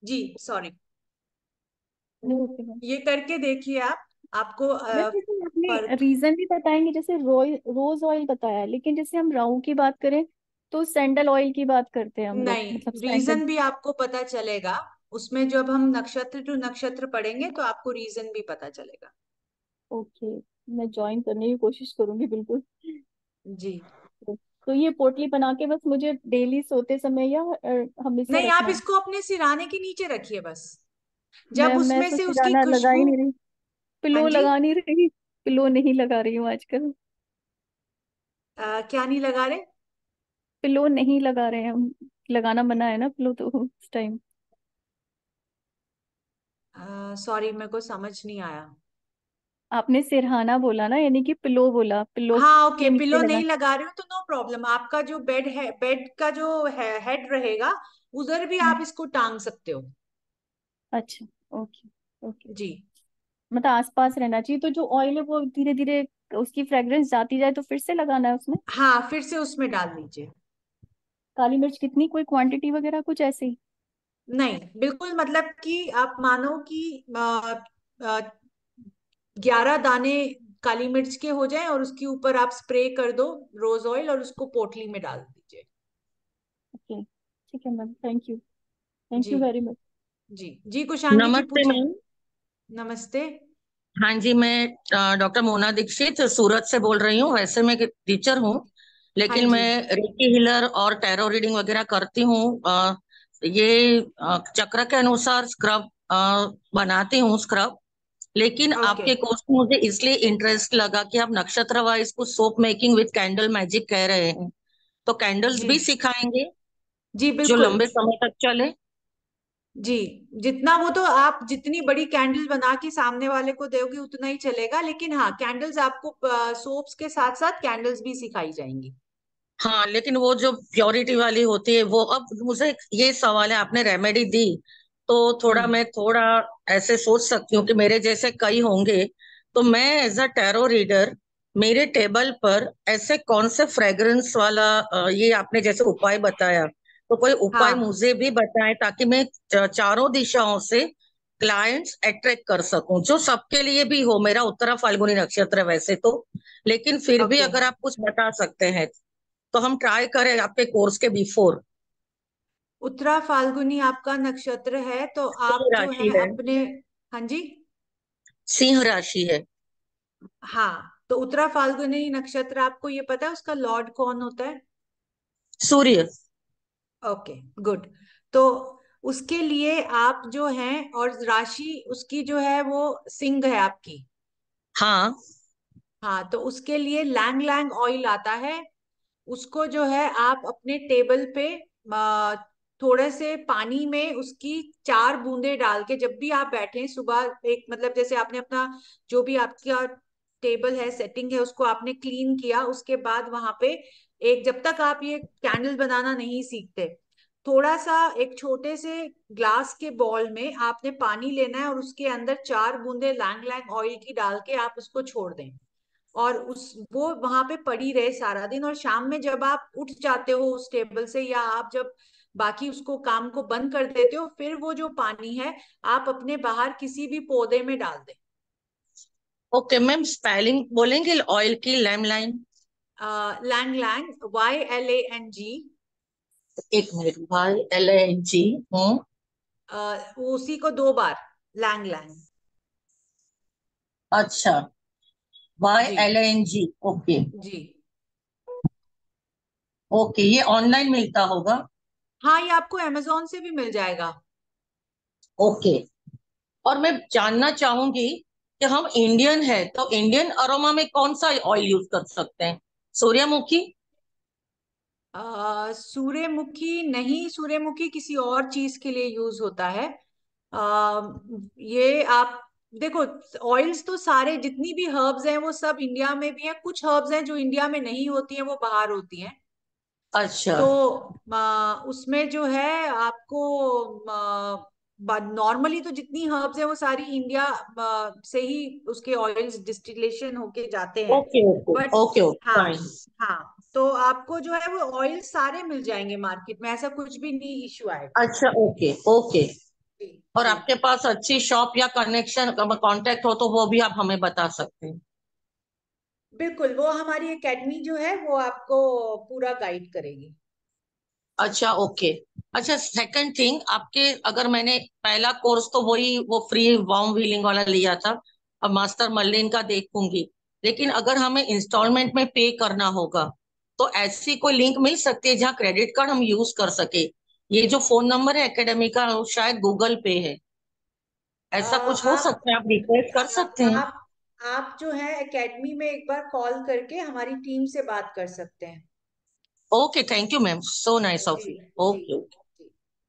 जी सॉरी, ओके मैम। ये करके देखिए आप, आपको मैम जैसे पर आपने रीजन भी बताएंगे, जैसे रोज ऑयल बताया, लेकिन जैसे हम राहु की बात करें तो सैंडल ऑयल की बात करते हैं हम लोग, मतलब नहीं, सैंडल। रीजन भी आपको पता चलेगा उसमें, जब हम नक्षत्र टू नक्षत्र पढ़ेंगे तो आपको रीजन भी पता चलेगा। ओके, मैं ज्वाइन करने की कोशिश करूंगी बिल्कुल। जी। तो ये पोटली बना के बस मुझे डेली सोते समय या हमेशा नहीं, आप रखना है? इसको अपने सिराने के नीचे रखिए बस, जब मैं उसमें तो से उसकी सिराना लगा ही खुशबू। नहीं रही, हाँ पिलो जी। लगा नहीं रही, पिलो नहीं लगा रही हूँ आजकल। क्या नहीं लगा रहे? पिलो नहीं लगा रहे हैं हम, लगाना मना है ना पिलो तो उस टाइम। सॉरी, मेरे को समझ नहीं आया। आपने सिरहाना बोला ना, यानी कि पिलो बोला, पिलो हाँ ओके, के नीचे पिलो लगा। नहीं लगा रहे हो तो नो प्रॉब्लम, आपका जो बेड है, बेड का जो हेड रहेगा उधर भी आप हम्म, इसको टांग सकते हो। अच्छा, ओके ओके। जी। मतलब आसपास रहना चाहिए, तो जो ऑयल है वो धीरे धीरे उसकी फ्रेग्रेंस जाती जाए तो फिर से लगाना है उसमें? हाँ, फिर से उसमें डाल दीजिए। काली मिर्च कितनी, कोई क्वांटिटी वगैरह कुछ ऐसे ही? नहीं, बिल्कुल, मतलब कि आप मानो कि 11 दाने काली मिर्च के हो जाएं और उसके ऊपर आप स्प्रे कर दो रोज ऑयल और उसको पोटली में डाल दीजिए। ओके, ठीक है मैम, थैंक जी। You very much. जी जी, कुशांगी जी नमस्ते पूछे। मैम। नमस्ते। हाँ जी, मैं डॉक्टर मोना दीक्षित सूरत से बोल रही हूँ। वैसे मैं टीचर हूँ, हाँ लेकिन जी। मैं रेकी हीलर और टैरो रीडिंग वगैरह करती हूँ। ये चक्र के अनुसार स्क्रब बनाती हूँ, स्क्रब। लेकिन ओके। आपके कोर्स में मुझे इसलिए इंटरेस्ट लगा कि आप नक्षत्र वाइज कुछ soap making with candle magic कह रहे हैं, तो कैंडल्स जी भी सिखाएंगे जी जो बिल्कुल। लंबे समय तक चले। जी, जितना वो तो आप जितनी बड़ी कैंडल बना के सामने वाले को दोगे उतना ही चलेगा, लेकिन हाँ, कैंडल्स आपको सोप्स के साथ साथ कैंडल्स भी सिखाई जाएंगी। हाँ, लेकिन वो जो प्योरिटी वाली होती है वो, अब मुझे ये सवाल है, आपने रेमेडी दी तो थोड़ा हम्म। मैं थोड़ा ऐसे सोच सकती हूँ कि मेरे जैसे कई होंगे, तो मैं एज अ टैरो रीडर मेरे टेबल पर ऐसे कौन से फ्रेग्रेंस वाला ये आपने जैसे उपाय बताया, तो कोई उपाय हाँ मुझे भी बताएं ताकि मैं चारों दिशाओं से क्लाइंट्स अट्रैक्ट कर सकूं, जो सबके लिए भी हो। मेरा उत्तरा फाल्गुनी नक्षत्र है वैसे तो, लेकिन फिर भी ओके। अगर आप कुछ बता सकते हैं तो हम ट्राई करें आपके कोर्स के बिफोर। उत्तरा फाल्गुनी आपका नक्षत्र है तो सिंह आप जो राशि है है। अपने। हाँ जी। सिंह राशि है। हाँ, तो उत्तरा फाल्गुनी नक्षत्र, आपको ये पता है उसका लॉर्ड कौन होता है? सूर्य। Okay, good. तो उसके लिए आप जो हैं, और राशि उसकी जो है वो सिंह है आपकी। हाँ। हाँ, तो उसके लिए लैंग लैंग ऑयल आता है, उसको जो है आप अपने टेबल पे आ, थोड़े से पानी में उसकी 4 बूंदे डाल के, जब भी आप बैठे सुबह, एक मतलब जैसे आपने अपना जो भी आपका टेबल है, सेटिंग है, उसको आपने क्लीन किया, उसके बाद वहां पे एक, जब तक आप ये कैंडल बनाना नहीं सीखते, थोड़ा सा एक छोटे से ग्लास के बॉल में आपने पानी लेना है और उसके अंदर 4 बूंदे लैंग लैंग ऑयल की डाल के आप उसको छोड़ दें, और उस वो वहां पे पड़ी रहे सारा दिन, और शाम में जब आप उठ जाते हो उस टेबल से, या आप जब बाकी उसको काम को बंद कर देते हो, फिर वो जो पानी है आप अपने बाहर किसी भी पौधे में डाल दें। ओके मैम, स्पेलिंग बोलेंगे ऑयल की? लैम लाइन। Ylang ylang, YLANG। एक मिनट, YLANG। हूँ। उसी को 2 बार, लैंग लैंग। अच्छा, वाई जी। L N G okay. जी। ओके, ये ऑनलाइन मिलता होगा? हाँ, ये आपको अमेजोन से भी मिल जाएगा। ओके। और मैं जानना चाहूंगी कि हम इंडियन है तो इंडियन अरोमा में कौन सा ऑयल यूज कर सकते हैं? सूर्यमुखी? सूर्यमुखी नहीं, सूर्यमुखी किसी और चीज के लिए यूज होता है। आ, ये आप देखो, ऑयल्स तो सारे जितनी भी हर्ब्स हैं वो सब इंडिया में भी हैं, कुछ हर्ब्स हैं जो इंडिया में नहीं होती हैं, वो बाहर होती हैं। अच्छा। तो उसमें जो है आपको नॉर्मली तो जितनी हर्ब्स हैं वो सारी इंडिया से ही उसके ऑयल्स डिस्टिलेशन होके जाते हैं। Okay okay but okay okay हाँ, फाइन। हाँ, तो आपको जो है वो ऑयल सारे मिल जाएंगे मार्केट में, ऐसा कुछ भी नहीं इश्यू आएगा। अच्छा, ओके ओके। जी और जी। आपके पास अच्छी शॉप या कनेक्शन कांटेक्ट हो तो वो भी आप हमें बता सकते हैं। बिल्कुल, वो हमारी एकेडमी जो है वो आपको पूरा गाइड करेगी। अच्छा ओके। अच्छा सेकंड थिंग, आपके अगर मैंने पहला कोर्स तो वही वो फ्री वार्म व्हीलिंग वाला लिया था, अब मास्टर मल्लिन का देखूंगी, लेकिन अगर हमें इंस्टॉलमेंट में पे करना होगा तो ऐसी कोई लिंक मिल सकती है जहाँ क्रेडिट कार्ड हम यूज कर सके? ये जो फोन नंबर है एकेडमी का वो शायद गूगल पे है, ऐसा कुछ हो आप सकता है? आप रिक्वेस्ट कर सकते हैं? आप जो है एकेडमी में एक बार कॉल करके हमारी टीम से बात कर सकते हैं। Okay thank you ma'am, so nice of जी यू। जी ओके। जी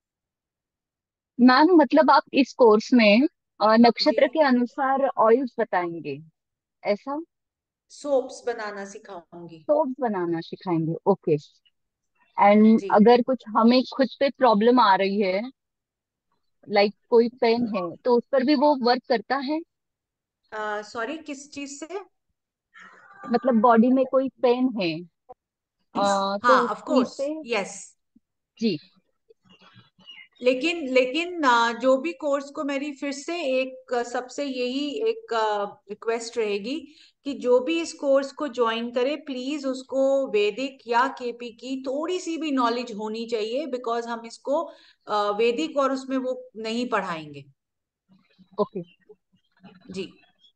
मैम मतलब आप इस कोर्स में जी। नक्षत्र के अनुसार ऑयल्स बताएंगे, ऐसा? सोप्स बनाना सिखाऊंगी। सोप्स बनाना सिखाएंगे, ओके। एंड जी। अगर कुछ हमें खुद पे प्रॉब्लम आ रही है, लाइक कोई पेन है, तो उस पर भी वो वर्क करता है? सॉरी, किस चीज से? मतलब बॉडी में कोई पेन है, तो हाँ, उस ऑफ चीज कोर्स, पे? यस। जी। लेकिन लेकिन जो भी कोर्स को मेरी फिर से एक सबसे यही एक रिक्वेस्ट रहेगी कि जो भी इस कोर्स को ज्वाइन करे प्लीज उसको वैदिक या केपी की थोड़ी सी भी नॉलेज होनी चाहिए, बिकॉज हम इसको वैदिक और उसमें वो नहीं पढ़ाएंगे। ओके। जी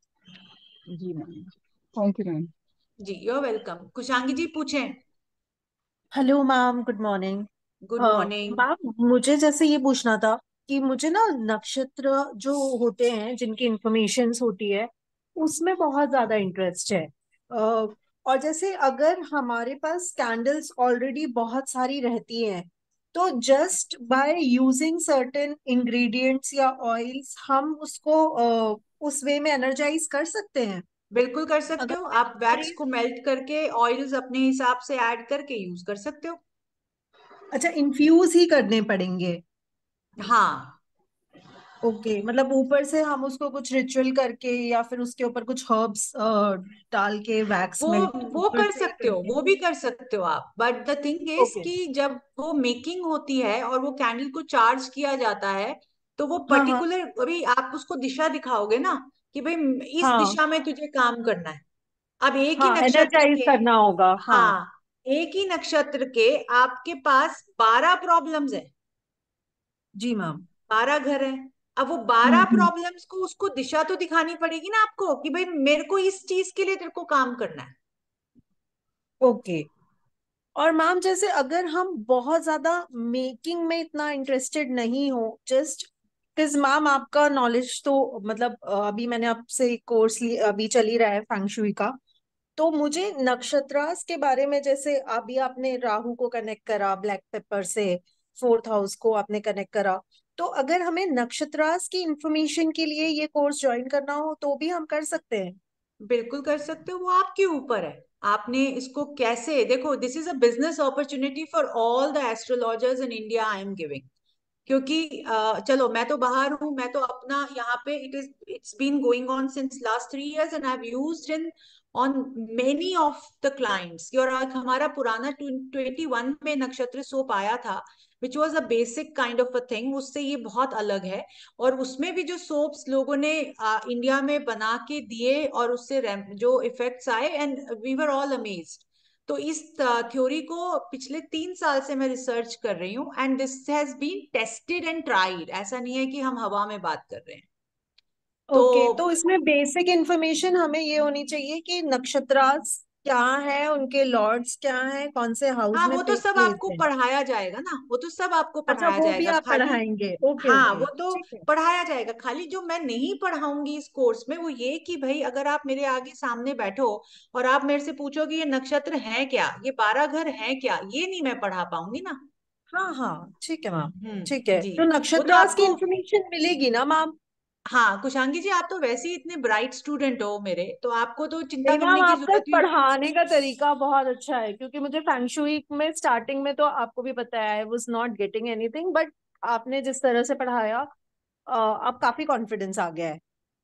जी मैम, थैंक यू मैम। जी, you are welcome. Kushangi ji पूछें। Hello ma'am, good morning. Good morning. Ma'am मुझे जैसे ये पूछना था कि मुझे ना नक्षत्र जो होते हैं जिनकी इंफॉर्मेशन होती है उसमें बहुत ज्यादा इंटरेस्ट है। और जैसे अगर हमारे पास कैंडल्स ऑलरेडी बहुत सारी रहती हैं तो just by using certain ingredients या ऑयल्स हम उसको उस वे में एनर्जाइज कर सकते हैं। बिल्कुल कर सकते अगर हो, हमें आप वैक्स increase- को मेल्ट करके ऑयल्स अपने हिसाब से ऐड करके यूज कर सकते हो। अच्छा, इन्फ्यूज ही करने पड़ेंगे? हाँ, ओके, मतलब ऊपर से हम उसको कुछ रिचुअल करके या फिर उसके ऊपर कुछ हर्ब्स डाल के वैक्स वो मेल्ट वो ऊपर कर से सकते हो, करके? वो भी कर सकते हो आप, but the thing is okay. कि जब वो मेकिंग होती है और वो कैंडल को चार्ज किया जाता है तो वो हाँ हाँ पर्टिकुलर, अभी आप उसको दिशा दिखाओगे ना कि भाई इस हाँ दिशा में तुझे काम करना है। अब एक ही हाँ, नक्षत्र एनर्जाइज के, करना होगा, हाँ। हाँ, एक ही नक्षत्र के आपके पास 12 प्रॉब्लम्स है, जी मैम। 12 घर है। अब वो 12 हम्म। प्रॉब्लम्स को उसको दिशा तो दिखानी पड़ेगी ना आपको कि भाई मेरे को इस चीज के लिए तेरे को काम करना है। ओके। और मैम जैसे अगर हम बहुत ज्यादा मेकिंग में इतना इंटरेस्टेड नहीं हो, जस्ट बिकॉज मैम आपका नॉलेज तो मतलब अभी मैंने आपसे कोर्स अभी चल ही रहा है फैंगशुई का, तो मुझे नक्षत्रास के बारे में, जैसे अभी आपने राहु को कनेक्ट करा ब्लैक पेपर से, फोर्थ हाउस को आपने कनेक्ट करा, तो अगर हमें नक्षत्रास की इंफॉर्मेशन के लिए ये कोर्स ज्वाइन करना हो तो भी हम कर सकते हैं? बिल्कुल कर सकते हो, वो आपके ऊपर है। आपने इसको कैसे देखो, this is a business opportunity for all the astrologers in India I am giving. क्योंकि चलो मैं तो बाहर हूँ, मैं तो अपना यहाँ पे it's been going on since last 3 years and I have used in on many of the clients. और हमारा पुराना 21 में नक्षत्र सोप आया था which was a basic kind of a thing, उससे ये बहुत अलग है। और उसमें भी जो सोप्स लोगों ने इंडिया में बना के दिए और उससे जो इफेक्ट्स आए and we were all amazed. तो इस थ्योरी को पिछले 3 साल से मैं रिसर्च कर रही हूँ and this has been tested and tried. ऐसा नहीं है कि हम हवा में बात कर रहे हैं। तो ओके, तो इसमें बेसिक इंफॉर्मेशन हमें ये होनी चाहिए कि नक्षत्रास क्या है, उनके लॉर्ड्स क्या हैं, कौन से हाउस हाँ, में वो तो सब प्लेस आपको हैं। पढ़ाया जाएगा ना, वो तो सब आपको अच्छा, पढ़ाया वो भी जाएगा आप खाली। पढ़ाएंगे? ओके हाँ, ओके, वो तो ठीक है। पढ़ाया जाएगा, खाली जो मैं नहीं पढ़ाऊंगी इस कोर्स में वो ये कि भाई अगर आप मेरे आगे सामने बैठो और आप मेरे से पूछो कि ये नक्षत्र है क्या, ये 12 घर है क्या, ये नहीं मैं पढ़ा पाऊंगी ना। हाँ हाँ, ठीक है मैम। ठीक है, जी। तो वो तो नक्षत्रास की आपको, इंफॉर्मेशन मिलेगी ना मैम? हाँ कुशांगी जी, आप तो वैसे ही इतने ब्राइट स्टूडेंट हो मेरे, तो आपको तो चिंता नहीं मैम, करने की आपका जरूरत ही। पढ़ाने का तरीका बहुत अच्छा है, क्योंकि मुझे फेंगशुई में स्टार्टिंग में तो आपको भी पता है I was not getting anything, but आपने जिस तरह से पढ़ाया अब काफी कॉन्फिडेंस आ गया है।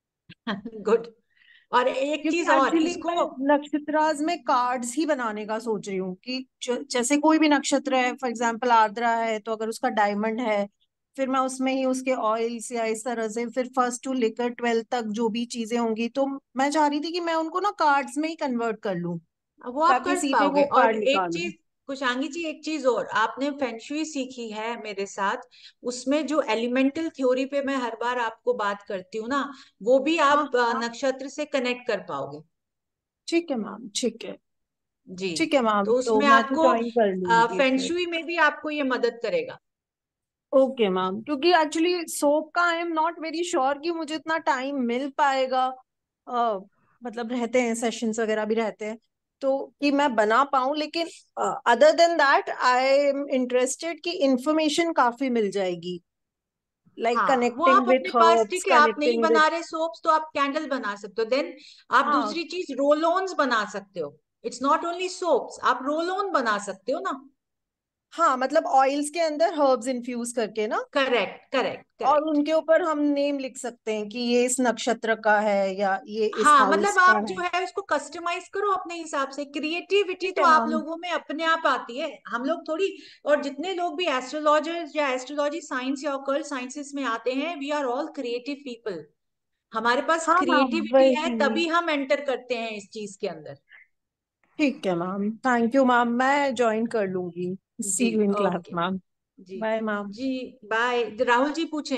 गुड। और एक क्योंकि चीज और एक्चुअली मैं इसको, नक्षत्राज में कार्ड्स ही बनाने का सोच रही हूँ कि जैसे कोई भी नक्षत्र है, फॉर एग्जाम्पल आर्द्रा है तो अगर उसका डायमंड है, फिर मैं उसमें ही उसके ऑयल्स या इस तरह से फिर फर्स्ट टू लेकर 12th तक जो भी चीजें होंगी, तो मैं चाह रही थी कि मैं उनको ना कार्ड्स में ही कन्वर्ट कर लूं, वो आप ताकि कर सीधे पाओगे। वो और कार्ड एक निकालूं। चीज कुशांगी जी, एक चीज और, आपने फेंगशुई सीखी है मेरे साथ, उसमें जो एलिमेंटल थ्योरी पे मैं हर बार आपको बात करती हूँ ना, वो भी हाँ आप हाँ, नक्षत्र से कनेक्ट कर पाओगे। ठीक है मैम, ठीक है। जी। ठीक है मैम, तो तो उसमें मैं तो आपको ज्वाइन कर लूंगी फिर। फेंगशुई में भी आपको ये मदद करेगा। ओके मैम, क्योंकि एक्चुअली सोप का I am not very sure कि मुझे इतना टाइम मिल पाएगा। अ, मतलब रहते हैं सेशंस वगैरह भी रहते हैं, तो कि मैं बना पाऊं, लेकिन other than that I am interested कि इंफॉर्मेशन काफी मिल जाएगी, लाइक हाँ, वो कनेक्टिंग आप विथ अपने पास, हर्ब्स, ठीक है, आप नहीं कनेक्टिंग विथ। बना रहे सोप्स तो आप कैंडल बना सकते हो। देन आप हाँ दूसरी चीज रोल ऑन्स बना सकते हो। इट्स नॉट ओनली सोप्स, आप रोल ऑन बना सकते हो ना। हाँ, मतलब ऑयल्स के अंदर हर्ब्स इन्फ्यूज करके ना, करेक्ट करेक्ट और करेक्ट। उनके ऊपर हम नेम लिख सकते हैं कि ये इस नक्षत्र का है या ये इस हाँ, हाउस मतलब का आप है। जो है उसको कस्टमाइज करो अपने हिसाब से। क्रिएटिविटी ठीक तो है आप मैम। लोगों में अपने आप आती है, हम लोग थोड़ी। और जितने लोग भी एस्ट्रोलॉजर्स या एस्ट्रोलॉजी साइंस या ऑकल्ट साइंसेस में आते हैं, we are all creative people. हमारे पास हाँ मैम, क्रिएटिविटी है वही। तभी हम एंटर करते हैं इस चीज के अंदर। ठीक है मैम, थैंक यू मैम, मैं ज्वाइन कर लूंगी। जी। See you in class okay. Ma'am. जी। Bye ma'am. जी। बाय। राहुल जी पूछें।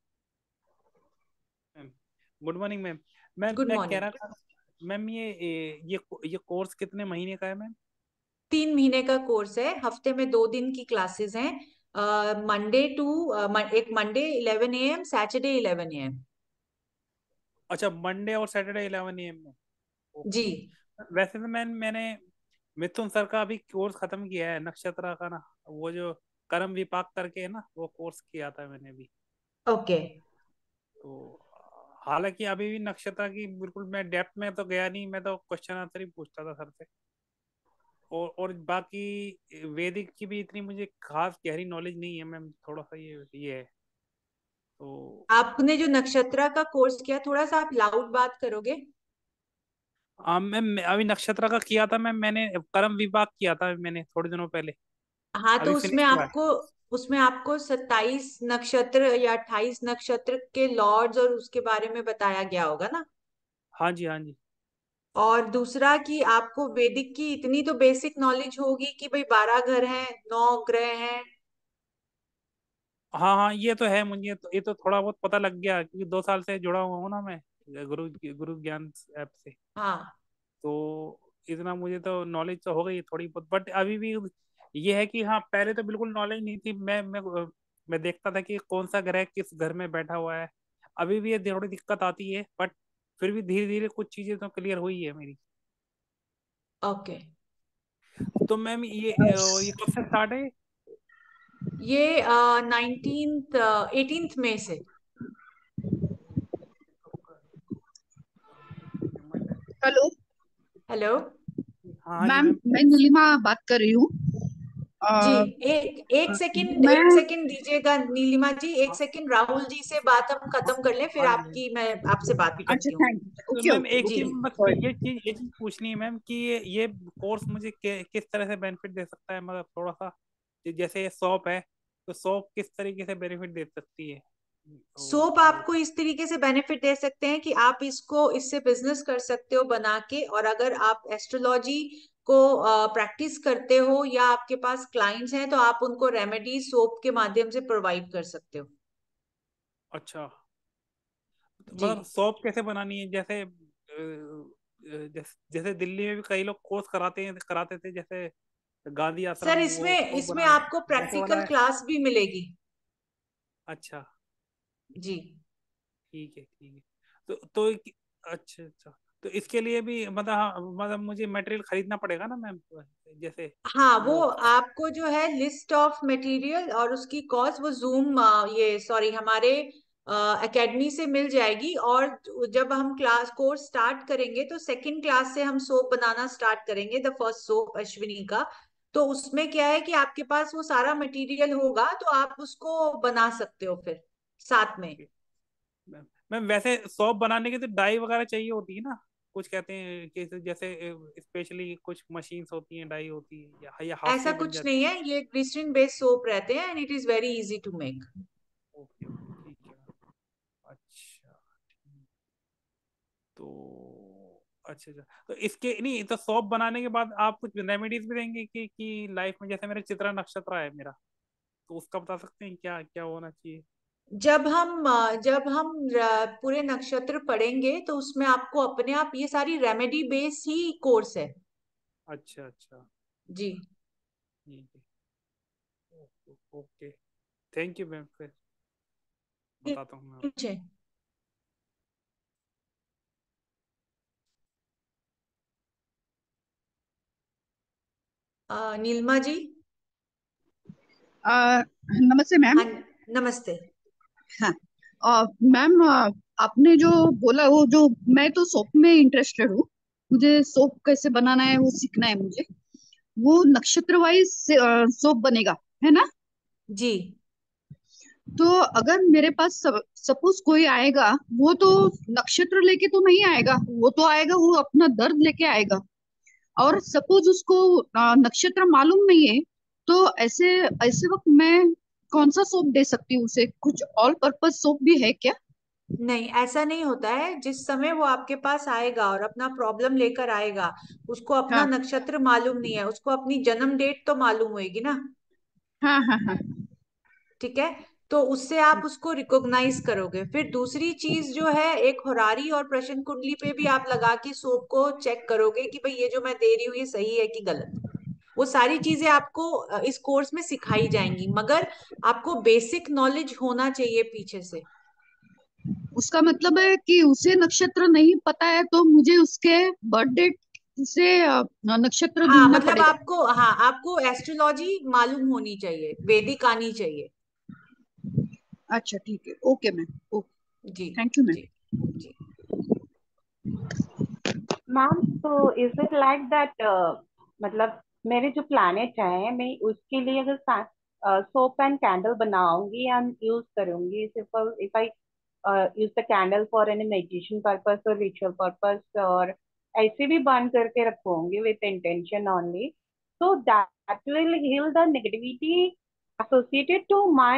Good morning ma'am. Ma'am good मैं कह मॉर्निंग। रहा था मैम, ये कोर्स कितने महीने का है मैम? 3 महीने का कोर्स है, हफ्ते में 2 दिन की क्लासेस हैं। मंडे टू एक मंडे 11 AM, सैटरडे 11 AM। अच्छा, मंडे और सैटरडे 11 AM में। जी। ओके। वैसे तो मैंने मिथुन सर का अभी कोर्स खत्म किया है नक्षत्र का ना, वो जो कर्म विपाक करके है ना, वो कोर्स किया था मैंने भी। ओके। तो हालांकि अभी भी नक्षत्र की बिल्कुल मैं डेप्थ में तो गया नहीं, मैं तो क्वेश्चन आंसर ही पूछता था सर से। और बाकी वैदिक की भी इतनी मुझे खास गहरी नॉलेज नहीं है मैम, थोड़ा सा ये है। तो आपने जो नक्षत्रा का कोर्स किया, थोड़ा सा आप लाउड बात करोगे? मैम अभी नक्षत्र का किया था मैम, मैंने कर्म विभाग किया था मैंने थोड़े दिनों पहले, हाँ, तो अभी उसमें फिनिश हुआ है। आपको, 27 नक्षत्र या 28 नक्षत्र के लॉर्ड्स और उसके बारे में बताया गया होगा ना। हाँ जी, हाँ जी। और दूसरा कि आपको वैदिक की इतनी तो बेसिक नॉलेज होगी कि भाई 12 घर हैं, 9 ग्रह हैं। हाँ हाँ, ये तो है, मुझे तो ये तो थोड़ा बहुत पता लग गया क्योंकि 2 साल से जुड़ा हुआ हूँ ना मैं गुरु गुरु ज्ञान ऐप से। हाँ। तो इतना मुझे तो नॉलेज तो हो गई है थोड़ी बहुत, बट अभी भी ये है कि हाँ, पहले तो बिल्कुल नॉलेज नहीं थी। मैं देखता था कि कौन सा ग्रह किस घर में बैठा हुआ है। अभी भी ये थोड़ी दिक्कत आती है, बट फिर भी धीरे धीरे कुछ चीजें तो क्लियर हुई है मेरी। ओके। तो मैम ये कब से स्टार्ट है? ये 19th 18th मई से। Hello hello. हाँ हाँ जी मैम, मैम। मैं नीलिमा बात कर रही हूँ। जी। अ, एक एक सेकंड, मैं 1 सेकंड दीजिएगा नीलिमा जी, 1 सेकंड, राहुल जी से बात हम खत्म कर लें, फिर हाँ जी। आपकी मैं आपसे बात अच्छा, करती हूँ। Thank you. तो ओके मैम ओके एक जी। ओके, चीज बस सॉरी। ये चीज पूछनी है मैम कि ये कोर्स मुझे किस तरह से बेनिफिट दे सकता है, मतलब थोड़ा सा जैसे ये सॉप है, तो सॉप किस तरीके से बेनिफिट दे सकती है? सोप आपको इस तरीके से बेनिफिट दे सकते हैं कि आप इसको, इससे बिजनेस कर सकते हो बना के। और अगर आप एस्ट्रोलॉजी को प्रैक्टिस करते हो या आपके पास क्लाइंट्स हैं, तो आप उनको रेमेडी सोप के माध्यम से प्रोवाइड कर सकते हो। अच्छा, तो जी। मतलब सॉप कैसे बनानी है? जैसे दिल्ली में भी कई लोग कोर्स कराते थे, जैसे गांधी सर, आश्रम, वो इसमें सॉप इसमें बनाना आपको वैसे वाला प्रैक्टिकल है? क्लास भी मिलेगी। अच्छा, जी। ठीक है ठीक है। तो अच्छा अच्छा, तो इसके लिए भी मतलब हाँ, मतलब मुझे मटेरियल खरीदना पड़ेगा ना मैम, जैसे हाँ, वो वो। आपको जो है लिस्ट ऑफ मटेरियल और उसकी कॉस्ट, वो जूम, ये सॉरी, हमारे एकेडमी से मिल जाएगी। और जब हम क्लास कोर्स स्टार्ट करेंगे तो सेकंड क्लास से हम सोप बनाना स्टार्ट करेंगे, द फर्स्ट सोप अश्विनी का। तो उसमें क्या है कि आपके पास वो सारा मटेरियल होगा, तो आप उसको बना सकते हो फिर साथ में। Okay ma'am. मैम वैसे सॉप बनाने के तो डाई वगैरह चाहिए होती है ना, कुछ कहते हैं कि जैसे स्पेशली कुछ मशीन्स होती हैं, डाई होती है, या हाथ से ऐसा ही बन कुछ जाती नहीं है, ये ग्लिसरीन बेस्ड सोप रहते हैं and it is very easy to make. तो अच्छा अच्छा, तो इसके नहीं तो सोप बनाने के बाद आप कुछ रेमेडीज भी देंगे कि लाइफ में, जैसे मेरा चित्रा नक्षत्र है मेरा, तो उसका बता सकते हैं क्या क्या होना चाहिए? जब हम पूरे नक्षत्र पढ़ेंगे तो उसमें आपको अपने आप ये सारी रेमेडी बेस ही कोर्स है। अच्छा अच्छा, जी ठीक है, ओके, थैंक यू मैम, फिर ठीक बताता हूँ मैं। है। नीलमा जी। नमस्ते मैम। हाँ, नमस्ते। हाँ, मैम, आपने जो बोला वो जो, मैं तो सोप में इंटरेस्टेड हूँ। मुझे सोप कैसे बनाना है वो सीखना है मुझे। वो नक्षत्र वाइज सोप बनेगा, है ना? जी तो अगर मेरे पास सपोज कोई आएगा, वो तो नक्षत्र लेके तो नहीं आएगा, वो तो आएगा वो अपना दर्द लेके आएगा। और सपोज उसको नक्षत्र मालूम नहीं है, तो ऐसे ऐसे वक्त मैं कौन सा सोप दे सकती हूँ उसे? कुछ ऑल पर्पज सोप भी है क्या? नहीं, ऐसा नहीं होता है। जिस समय वो आपके पास आएगा और अपना प्रॉब्लम लेकर आएगा, उसको अपना हाँ नक्षत्र मालूम नहीं है, उसको अपनी जन्म डेट तो मालूम होगी ना। हाँ हाँ हाँ। ठीक है, तो उससे आप उसको रिकॉग्नाइज करोगे। फिर दूसरी चीज जो है, एक होरारी और प्रश्न कुंडली पे भी आप लगा के सोप को चेक करोगे कि भाई ये जो मैं दे रही हूँ ये सही है कि गलत। वो सारी चीजें आपको इस कोर्स में सिखाई जाएंगी, मगर आपको बेसिक नॉलेज होना चाहिए पीछे से। उसका मतलब है कि उसे नक्षत्र नहीं पता है तो मुझे उसके बर्थ डेट से नक्षत्र हाँ, ढूंढना मतलब पड़ेगा। आपको एस्ट्रोलॉजी मालूम होनी चाहिए, वैदिक आनी चाहिए। अच्छा ठीक है, ओके मैम, ओके। जी थैंक यू मैम। जी जी। मैम, तो इज इट लाइक दैट, मतलब मेरे जो प्लैनेट है, मैं उसके लिए अगर सोप एंड कैंडल बनाऊंगी एंड यूज करूंगी, if I use the candle for any meditation purpose और रिचुअल पर्पस, और ऐसे भी बंद करके रखूंगी with intention only, so that will heal the negativity associated to my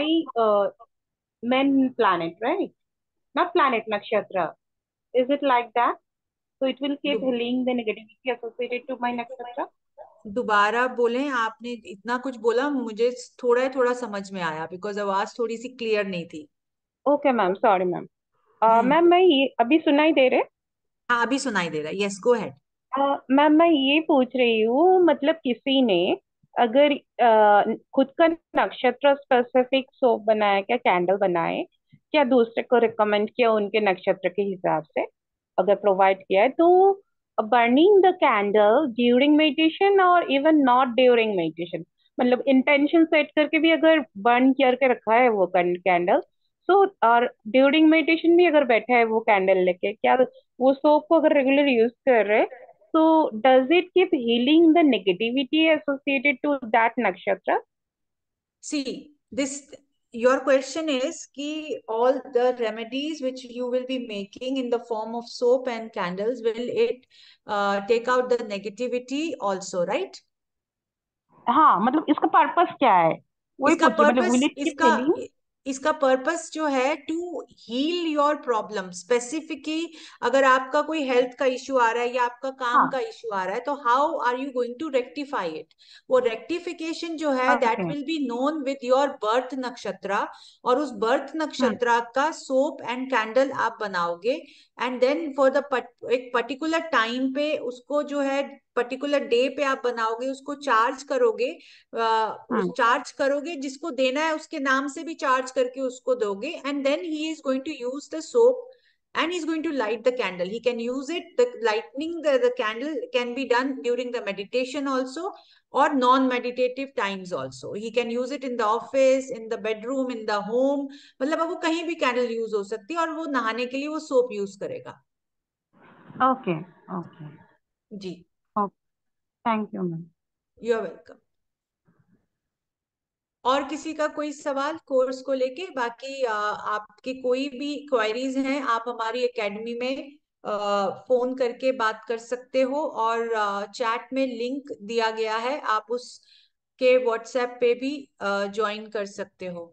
main planet, right? Not planet, nakshatra. Is it like that? So it will keep दु- healing the negativity associated to my nakshatra. दोबारा बोलें, आपने इतना कुछ बोला, मुझे थोड़ा थोड़ा समझ में आया, बिकॉज आवाज थोड़ी सी क्लियर नहीं थी। Okay ma'am, sorry ma'am. Hmm. Ma'am, मैं ये अभी सुनाई दे रहे? हाँ, अभी सुनाई दे रहा है। यस, गो हेड। मैम, मैं ये पूछ रही हूँ, मतलब किसी ने अगर खुद का नक्षत्र स्पेसिफिक सोप बनाया, क्या कैंडल बनाए, क्या दूसरे को रिकमेंड किया उनके नक्षत्र के हिसाब से, अगर प्रोवाइड किया है, तो burning the candle during meditation और इवन नॉट ड्यूरिंग मेडिटेशन, मतलब इंटेंशन सेट करके भी अगर बर्न करके रखा है वो कैंडल, सो और ड्यूरिंग मेडिटेशन भी अगर बैठा है वो कैंडल लेके, क्या वो सोप को अगर रेगुलर यूज कर रहे हैं, so does it keep healing the negativity associated to that nakshatra? See, this your question is ki all the remedies which you will be making in the form of soap and candles, will it take out the negativity also, right? हाँ, मतलब इसका purpose क्या है, वही इसका पूछ रही, मतलब पर्पस will it keep इसका healing? इसका पर्पस जो है, to heal your problem specifically. अगर आपका कोई हेल्थ का इश्यू आ रहा है या आपका काम हाँ, का इश्यू आ रहा है, तो how are you going to rectify it? वो रेक्टिफिकेशन जो है, that okay. Will be known with your birth नक्षत्र। और उस बर्थ हम्म नक्षत्र का सोप एंड कैंडल आप बनाओगे, एंड देन फॉर द एक पर्टिकुलर टाइम पे उसको जो है, पर्टिकुलर डे पे आप बनाओगे, उसको चार्ज करोगे। उस हम्म चार्ज करोगे, जिसको देना है उसके नाम से भी चार्ज करके उसको दोगे, and then he is going to use the soap and he's going to light the candle. He can use it, the lighting the candle can be done during the meditation also, or non meditative times also. He can use it in the office, in the bedroom, in the home. मतलब अब वो कहीं भी candle use हो सकती है, और वो नहाने के लिए वो सोप यूज करेगा। ओके ओके जी, okay, thank you ma'am. You are welcome. और किसी का कोई सवाल कोर्स को लेके? बाकी आपके कोई भी क्वेरीज हैं, आप हमारी एकेडमी में फोन करके बात कर सकते हो, और चैट में लिंक दिया गया है, आप उस के व्हाट्सएप पे भी ज्वाइन कर सकते हो।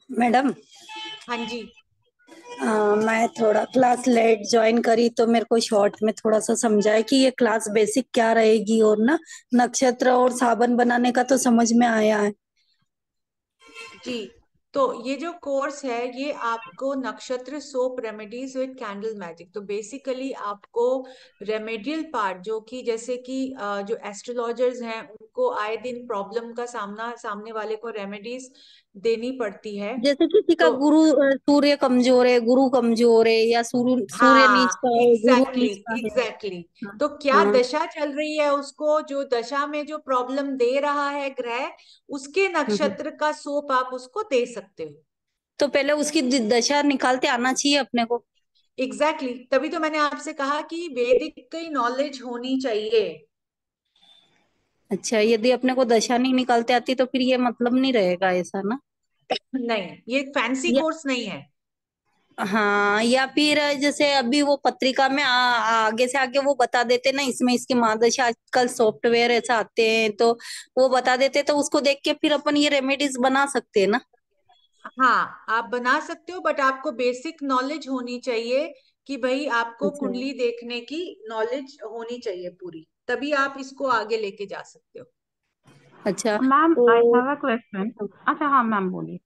मैडम, हाँ जी। मैं थोड़ा क्लास लेट ज्वाइन करी तो मेरे को शॉर्ट में थोड़ा सा समझाए कि ये क्लास बेसिक क्या रहेगी, और ना नक्षत्र और साबन बनाने का तो समझ में आया है। जी, तो ये जो कोर्स है ये आपको नक्षत्र soap remedies with candle magic, तो बेसिकली आपको रेमेडियल पार्ट जो कि जैसे कि जो एस्ट्रोलॉजर्स हैं उनको आए दिन प्रॉब्लम का सामने वाले को रेमेडीज देनी पड़ती है। जैसे किसी का तो गुरु सूर्य कमजोर है, गुरु कमजोर है, या सूर्य नीच हाँ, का है, गुरु एग्जैक्टली नीच का है। एग्जैक्टली। हाँ। तो क्या हाँ। दशा चल रही है उसको, जो दशा में जो प्रॉब्लम दे रहा है ग्रह, उसके हम्म। नक्षत्र का सोप आप उसको दे सकते हो। तो पहले उसकी दशा निकालते आना चाहिए अपने को। एग्जैक्टली तभी तो मैंने आपसे कहा कि वैदिक की नॉलेज होनी चाहिए। अच्छा, यदि अपने को दशा नहीं निकालते आती तो फिर ये मतलब नहीं रहेगा, ऐसा ना? नहीं, ये फैंसी या कोर्स नहीं है। हाँ, या फिर जैसे अभी वो पत्रिका में आगे से आगे वो बता देते ना, इसमें इसकी महादशा, आजकल सॉफ्टवेयर ऐसा आते हैं तो वो बता देते, तो उसको देख के फिर अपन ये रेमेडीज बना सकते हैं ना? हाँ, आप बना सकते हो, बट आपको बेसिक नॉलेज होनी चाहिए कि भाई आपको अच्छा। कुंडली देखने की नॉलेज होनी चाहिए पूरी, तभी आप इसको आगे लेके जा सकते हो। अच्छा। मैम तो आई हैव अ क्वेश्चन। अच्छा हाँ मैम बोलिए।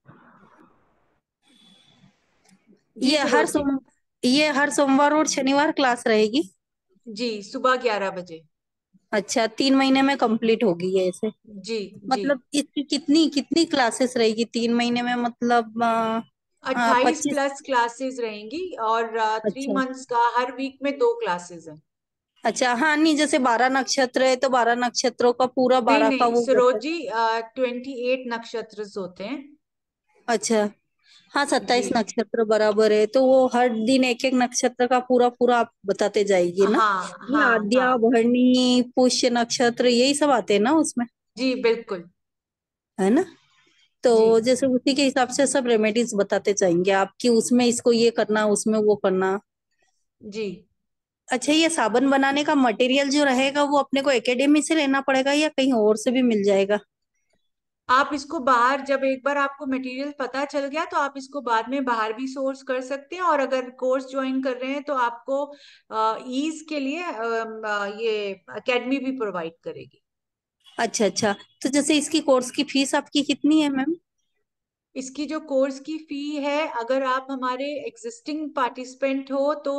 जी ये हर सरोज जी। सोम ये हर सोमवार और शनिवार क्लास रहेगी? जी, सुबह 11 बजे। अच्छा, 3 महीने में कंप्लीट होगी ये ऐसे? जी जी। मतलब इसकी कितनी कितनी क्लासेस रहेगी 3 महीने में, मतलब 28 25? प्लस क्लासेस रहेंगी, और 3 अच्छा। मंथ्स का हर वीक में 2 क्लासेस हैं। अच्छा, हाँ, नहीं, जैसे 12 नक्षत्र है तो 12 नक्षत्रों का पूरा नहीं 12 का नहीं वो सरोज होता है। जी, 28 नक्षत्र होते हैं। अच्छा। हाँ, जी 27 नक्षत्र बराबर है, तो वो हर दिन एक एक नक्षत्र का पूरा पूरा आप बताते जाएंगे ना? हाँ ये हाँ आद्या, हाँ। भरणी, पुष्य नक्षत्र यही सब आते हैं ना उसमें? जी बिल्कुल। है ना? तो जी जैसे उसी के हिसाब से सब रेमेडीज बताते जाएंगे आपकी, उसमें इसको ये करना, उसमें वो करना। जी। अच्छा, ये साबन बनाने का मटेरियल जो रहेगा वो अपने को एकेडमी से लेना पड़ेगा या कहीं और से भी मिल जाएगा? आप इसको बाहर, जब एक बार आपको मटेरियल पता चल गया तो आप इसको बाद में बाहर भी सोर्स कर सकते हैं, और अगर कोर्स ज्वाइन कर रहे हैं तो आपको ईज के लिए ये एकेडमी भी प्रोवाइड करेगी। अच्छा अच्छा। तो जैसे इसकी कोर्स की फीस आपकी कितनी है मैम? इसकी जो कोर्स की फी है, अगर आप हमारे एग्जिस्टिंग पार्टिसिपेंट हो तो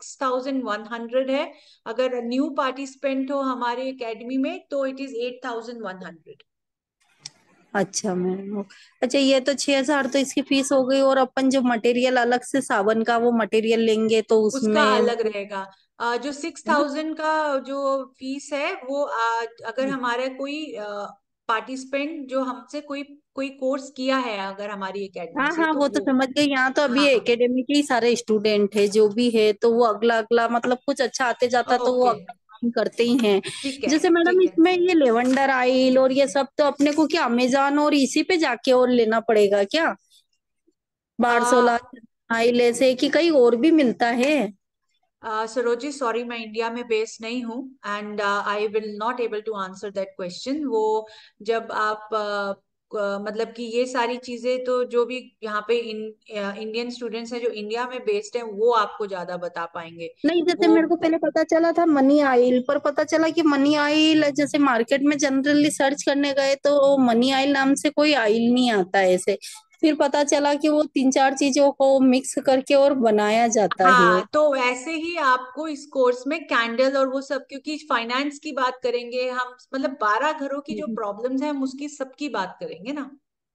6100 है। अगर न्यू पार्टिसिपेंट हो हमारे एकेडमी में तो इट इज 8100। अच्छा मैम। अच्छा, ये तो 6,000 तो इसकी फीस हो गई, और अपन जो मटेरियल अलग से सावन का वो मटेरियल लेंगे तो उसका उसमें अलग रहेगा। जो 6000 का जो फीस है वो अगर हमारा कोई पार्टिसिपेंट जो हमसे कोई कोई कोर्स किया है अगर हमारी एकेडमी हाँ से हाँ, तो वो तो वो। समझ गई। यहाँ तो अभी हाँ हाँ। एकेडमी के ही सारे स्टूडेंट है जो भी है, तो वो अगला अगला मतलब कुछ अच्छा आते जाता तो वो ओके। अगला काम करते ही हैं। ठीक है जैसे मैडम ठीक है। इसमें ये लेवेंडर आइल और ये सब तो अपने को क्या अमेजोन और इसी पे जाके और लेना पड़ेगा क्या? बारसोला आइल ऐसे कि कहीं और भी मिलता है? सरोजी सॉरी, मैं इंडिया में बेस्ड नहीं हूँ, and I will not able to answer that question. वो जब आप मतलब कि ये सारी चीजें तो जो भी यहाँ पे इंडियन स्टूडेंट्स हैं जो इंडिया में बेस्ड हैं वो आपको ज्यादा बता पाएंगे। नहीं, जैसे वो मेरे को पहले पता चला था मनी आइल, पर पता चला कि मनी आइल जैसे मार्केट में जनरली सर्च करने गए तो मनी आइल नाम से कोई आइल नहीं आता है ऐसे। फिर पता चला कि वो 3-4 चीजों को मिक्स करके और बनाया जाता है। हाँ, तो वैसे ही आपको इस कोर्स में कैंडल और वो सब, क्योंकि फाइनेंस की बात करेंगे हम, मतलब 12 घरों की जो हम्म प्रॉब्लम्स हैं हम उसकी सबकी बात करेंगे ना,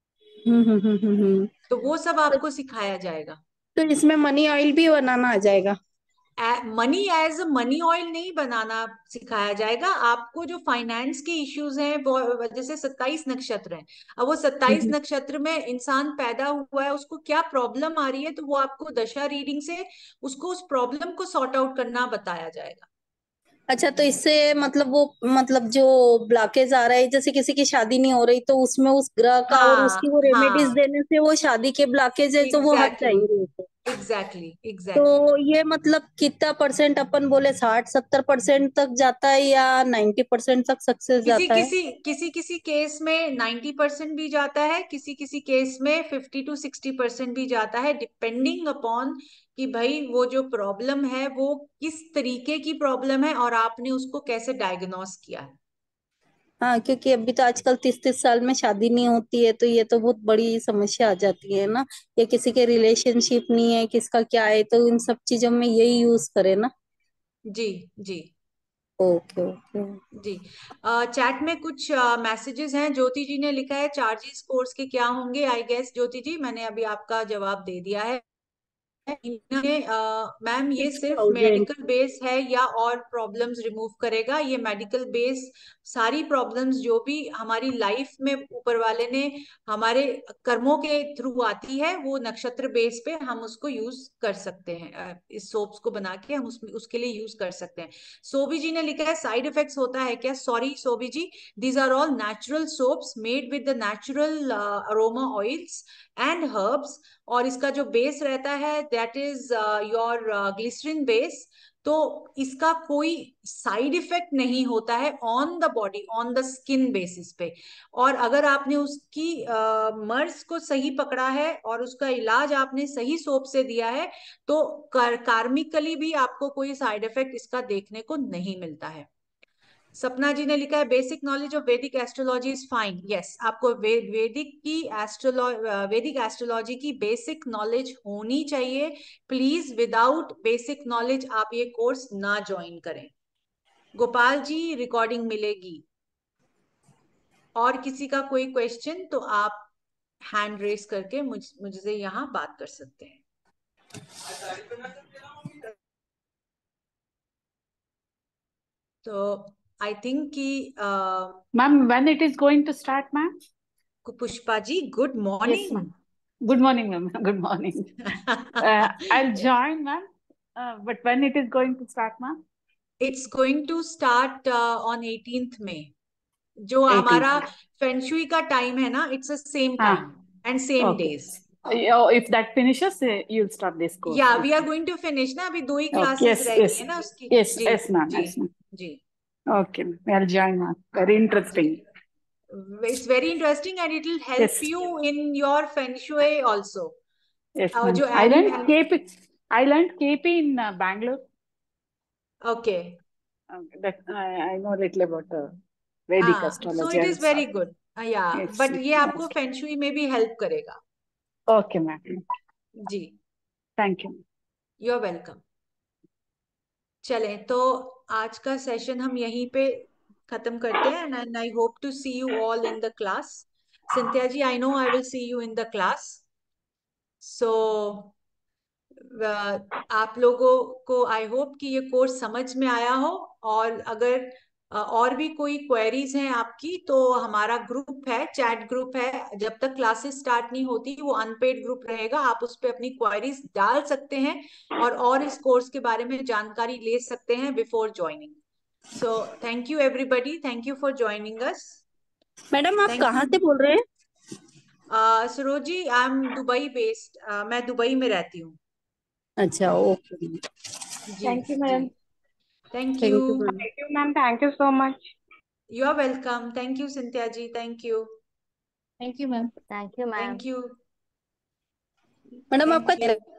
हम्म। तो वो सब तो, आपको सिखाया जाएगा। तो इसमें मनी ऑयल भी बनाना आ जाएगा? Money as a money oil नहीं बनाना सिखाया जाएगा आपको। जो फाइनेंस के इश्यूज हैं वो, जैसे 27 नक्षत्र हैं, अब वो 27 नक्षत्र में इंसान पैदा हुआ है, उसको क्या प्रॉब्लम आ रही है, तो वो आपको दशा रीडिंग से उसको उस प्रॉब्लम को सॉर्ट आउट करना बताया जाएगा। अच्छा, तो इससे मतलब वो मतलब जो ब्लॉकेज आ रहा है, जैसे किसी की शादी नहीं हो रही तो उसमें उस ग्रह का और हाँ उसकी वो रेमेडीज हाँ। देने से वो शादी के ब्लॉकेज है तो वो हट एग्जैक्टली जाएंगे। Exactly exactly. तो ये मतलब कितना परसेंट अपन बोले 60-70% तक जाता है या 90% तक सक्सेस किसी जाता है? किसी किसी किसी केस में 90% भी जाता है, किसी किसी केस में 50 to 60% भी जाता है, डिपेंडिंग अपॉन कि भाई वो जो प्रॉब्लम है वो किस तरीके की प्रॉब्लम है और आपने उसको कैसे डायग्नोस किया है। हाँ, क्योंकि अभी तो आजकल 30-30 साल में शादी नहीं होती है, तो ये तो बहुत बड़ी समस्या आ जाती है ना। या किसी के रिलेशनशिप नहीं है, किसका क्या है, तो इन सब चीजों में यही यूज करे ना। जी जी ओके ओके। जी। चैट में कुछ मैसेजेस हैं। ज्योति जी ने लिखा है चार्जेस कोर्स के क्या होंगे। आई गेस ज्योति जी मैंने अभी आपका जवाब दे दिया है। इन्होंने मैम ये सिर्फ 6,000। मेडिकल बेस है या और प्रॉब्लम्स रिमूव करेगा? ये मेडिकल बेस सारी प्रॉब्लम्स जो भी हमारी लाइफ में ऊपर वाले ने हमारे कर्मों के थ्रू आती है वो नक्षत्र बेस पे हम उसको यूज कर सकते हैं। इस सोप्स को बना के हम उसके लिए यूज कर सकते हैं। सोभी जी ने लिखा है साइड इफेक्ट्स होता है क्या? Sorry Sobhi ji, these are all natural soaps made with the natural aroma oils and herbs. और इसका जो बेस रहता है that is your glycerine base. तो इसका कोई साइड इफेक्ट नहीं होता है on the body, on the skin basis पे। और अगर आपने उसकी मर्ज को सही पकड़ा है और उसका इलाज आपने सही सोप से दिया है तो कार्मिकली भी आपको कोई साइड इफेक्ट इसका देखने को नहीं मिलता है। सपना जी ने लिखा है basic knowledge of Vedic astrology is fine. Yes, आपको वैदिक एस्ट्रोलॉजी की बेसिक नॉलेज होनी चाहिए। प्लीज विदाउट बेसिक नॉलेज आप ये कोर्स ना ज्वाइन करें। गोपाल जी रिकॉर्डिंग मिलेगी। और किसी का कोई क्वेश्चन तो आप हैंड रेस करके मुझसे यहाँ बात कर सकते हैं। तो आई थिंक कि ma'am when it is going to start ma'am? Pushpa ji good Yes, morning. ma'am. Good morning, ma'am. Good morning. I'll join, ma'am. But when it is going to start, ma'am? It's going to start on 18th May. जो 18th. हमारा feng shui का time है ना, it's the same time and same Okay. Days. Oh, if that finishes, you'll start this course. या we are going to finish ना, अभी 2 ही Okay. Classes Yes, रह yes. गई है ना उसकी। Yes, जी yes, ma'am. जी Yes, ma'am. जी Okay, ma'am. I'll join, ma'am. Very interesting. It's very interesting and it will help Yes. You in your feng shui also. Yes, ma'am. जो I learned KP. I learned KP in Bangalore. Okay That I know little about Vedic so astrology it and is very stuff. Good. या Yes. But ये Yes. आपको feng shui में भी help करेगा। Okay, ma'am. जी Thank you. You are welcome. चलें तो आज का सेशन हम यहीं पे खत्म करते हैं and I hope to see you all in the class. Cynthia ji I know I will see you in the class. So आप लोगों को आई होप कि ये कोर्स समझ में आया हो। और अगर और भी कोई क्वेरीज हैं आपकी तो हमारा ग्रुप है, चैट ग्रुप है, जब तक क्लासेस स्टार्ट नहीं होती वो अनपेड ग्रुप रहेगा, आप उस पर अपनी क्वेरीज डाल सकते हैं और इस कोर्स के बारे में जानकारी ले सकते हैं before joining. So thank you everybody, thank you for joining us. Madam आप थैंक कहाँ यू से बोल रहे हैं? Saroji, I am Dubai based, मैं दुबई में रहती हूँ। अच्छा ओके। जी Thank you, जी ma'am. Thank thank you. You ma'am. Thank you, ma'am. Thank you so much. You are welcome. Thank you Cynthia ji, thank you thank you ma'am. Thank you, ma'am. Thank you madam thank आपका you.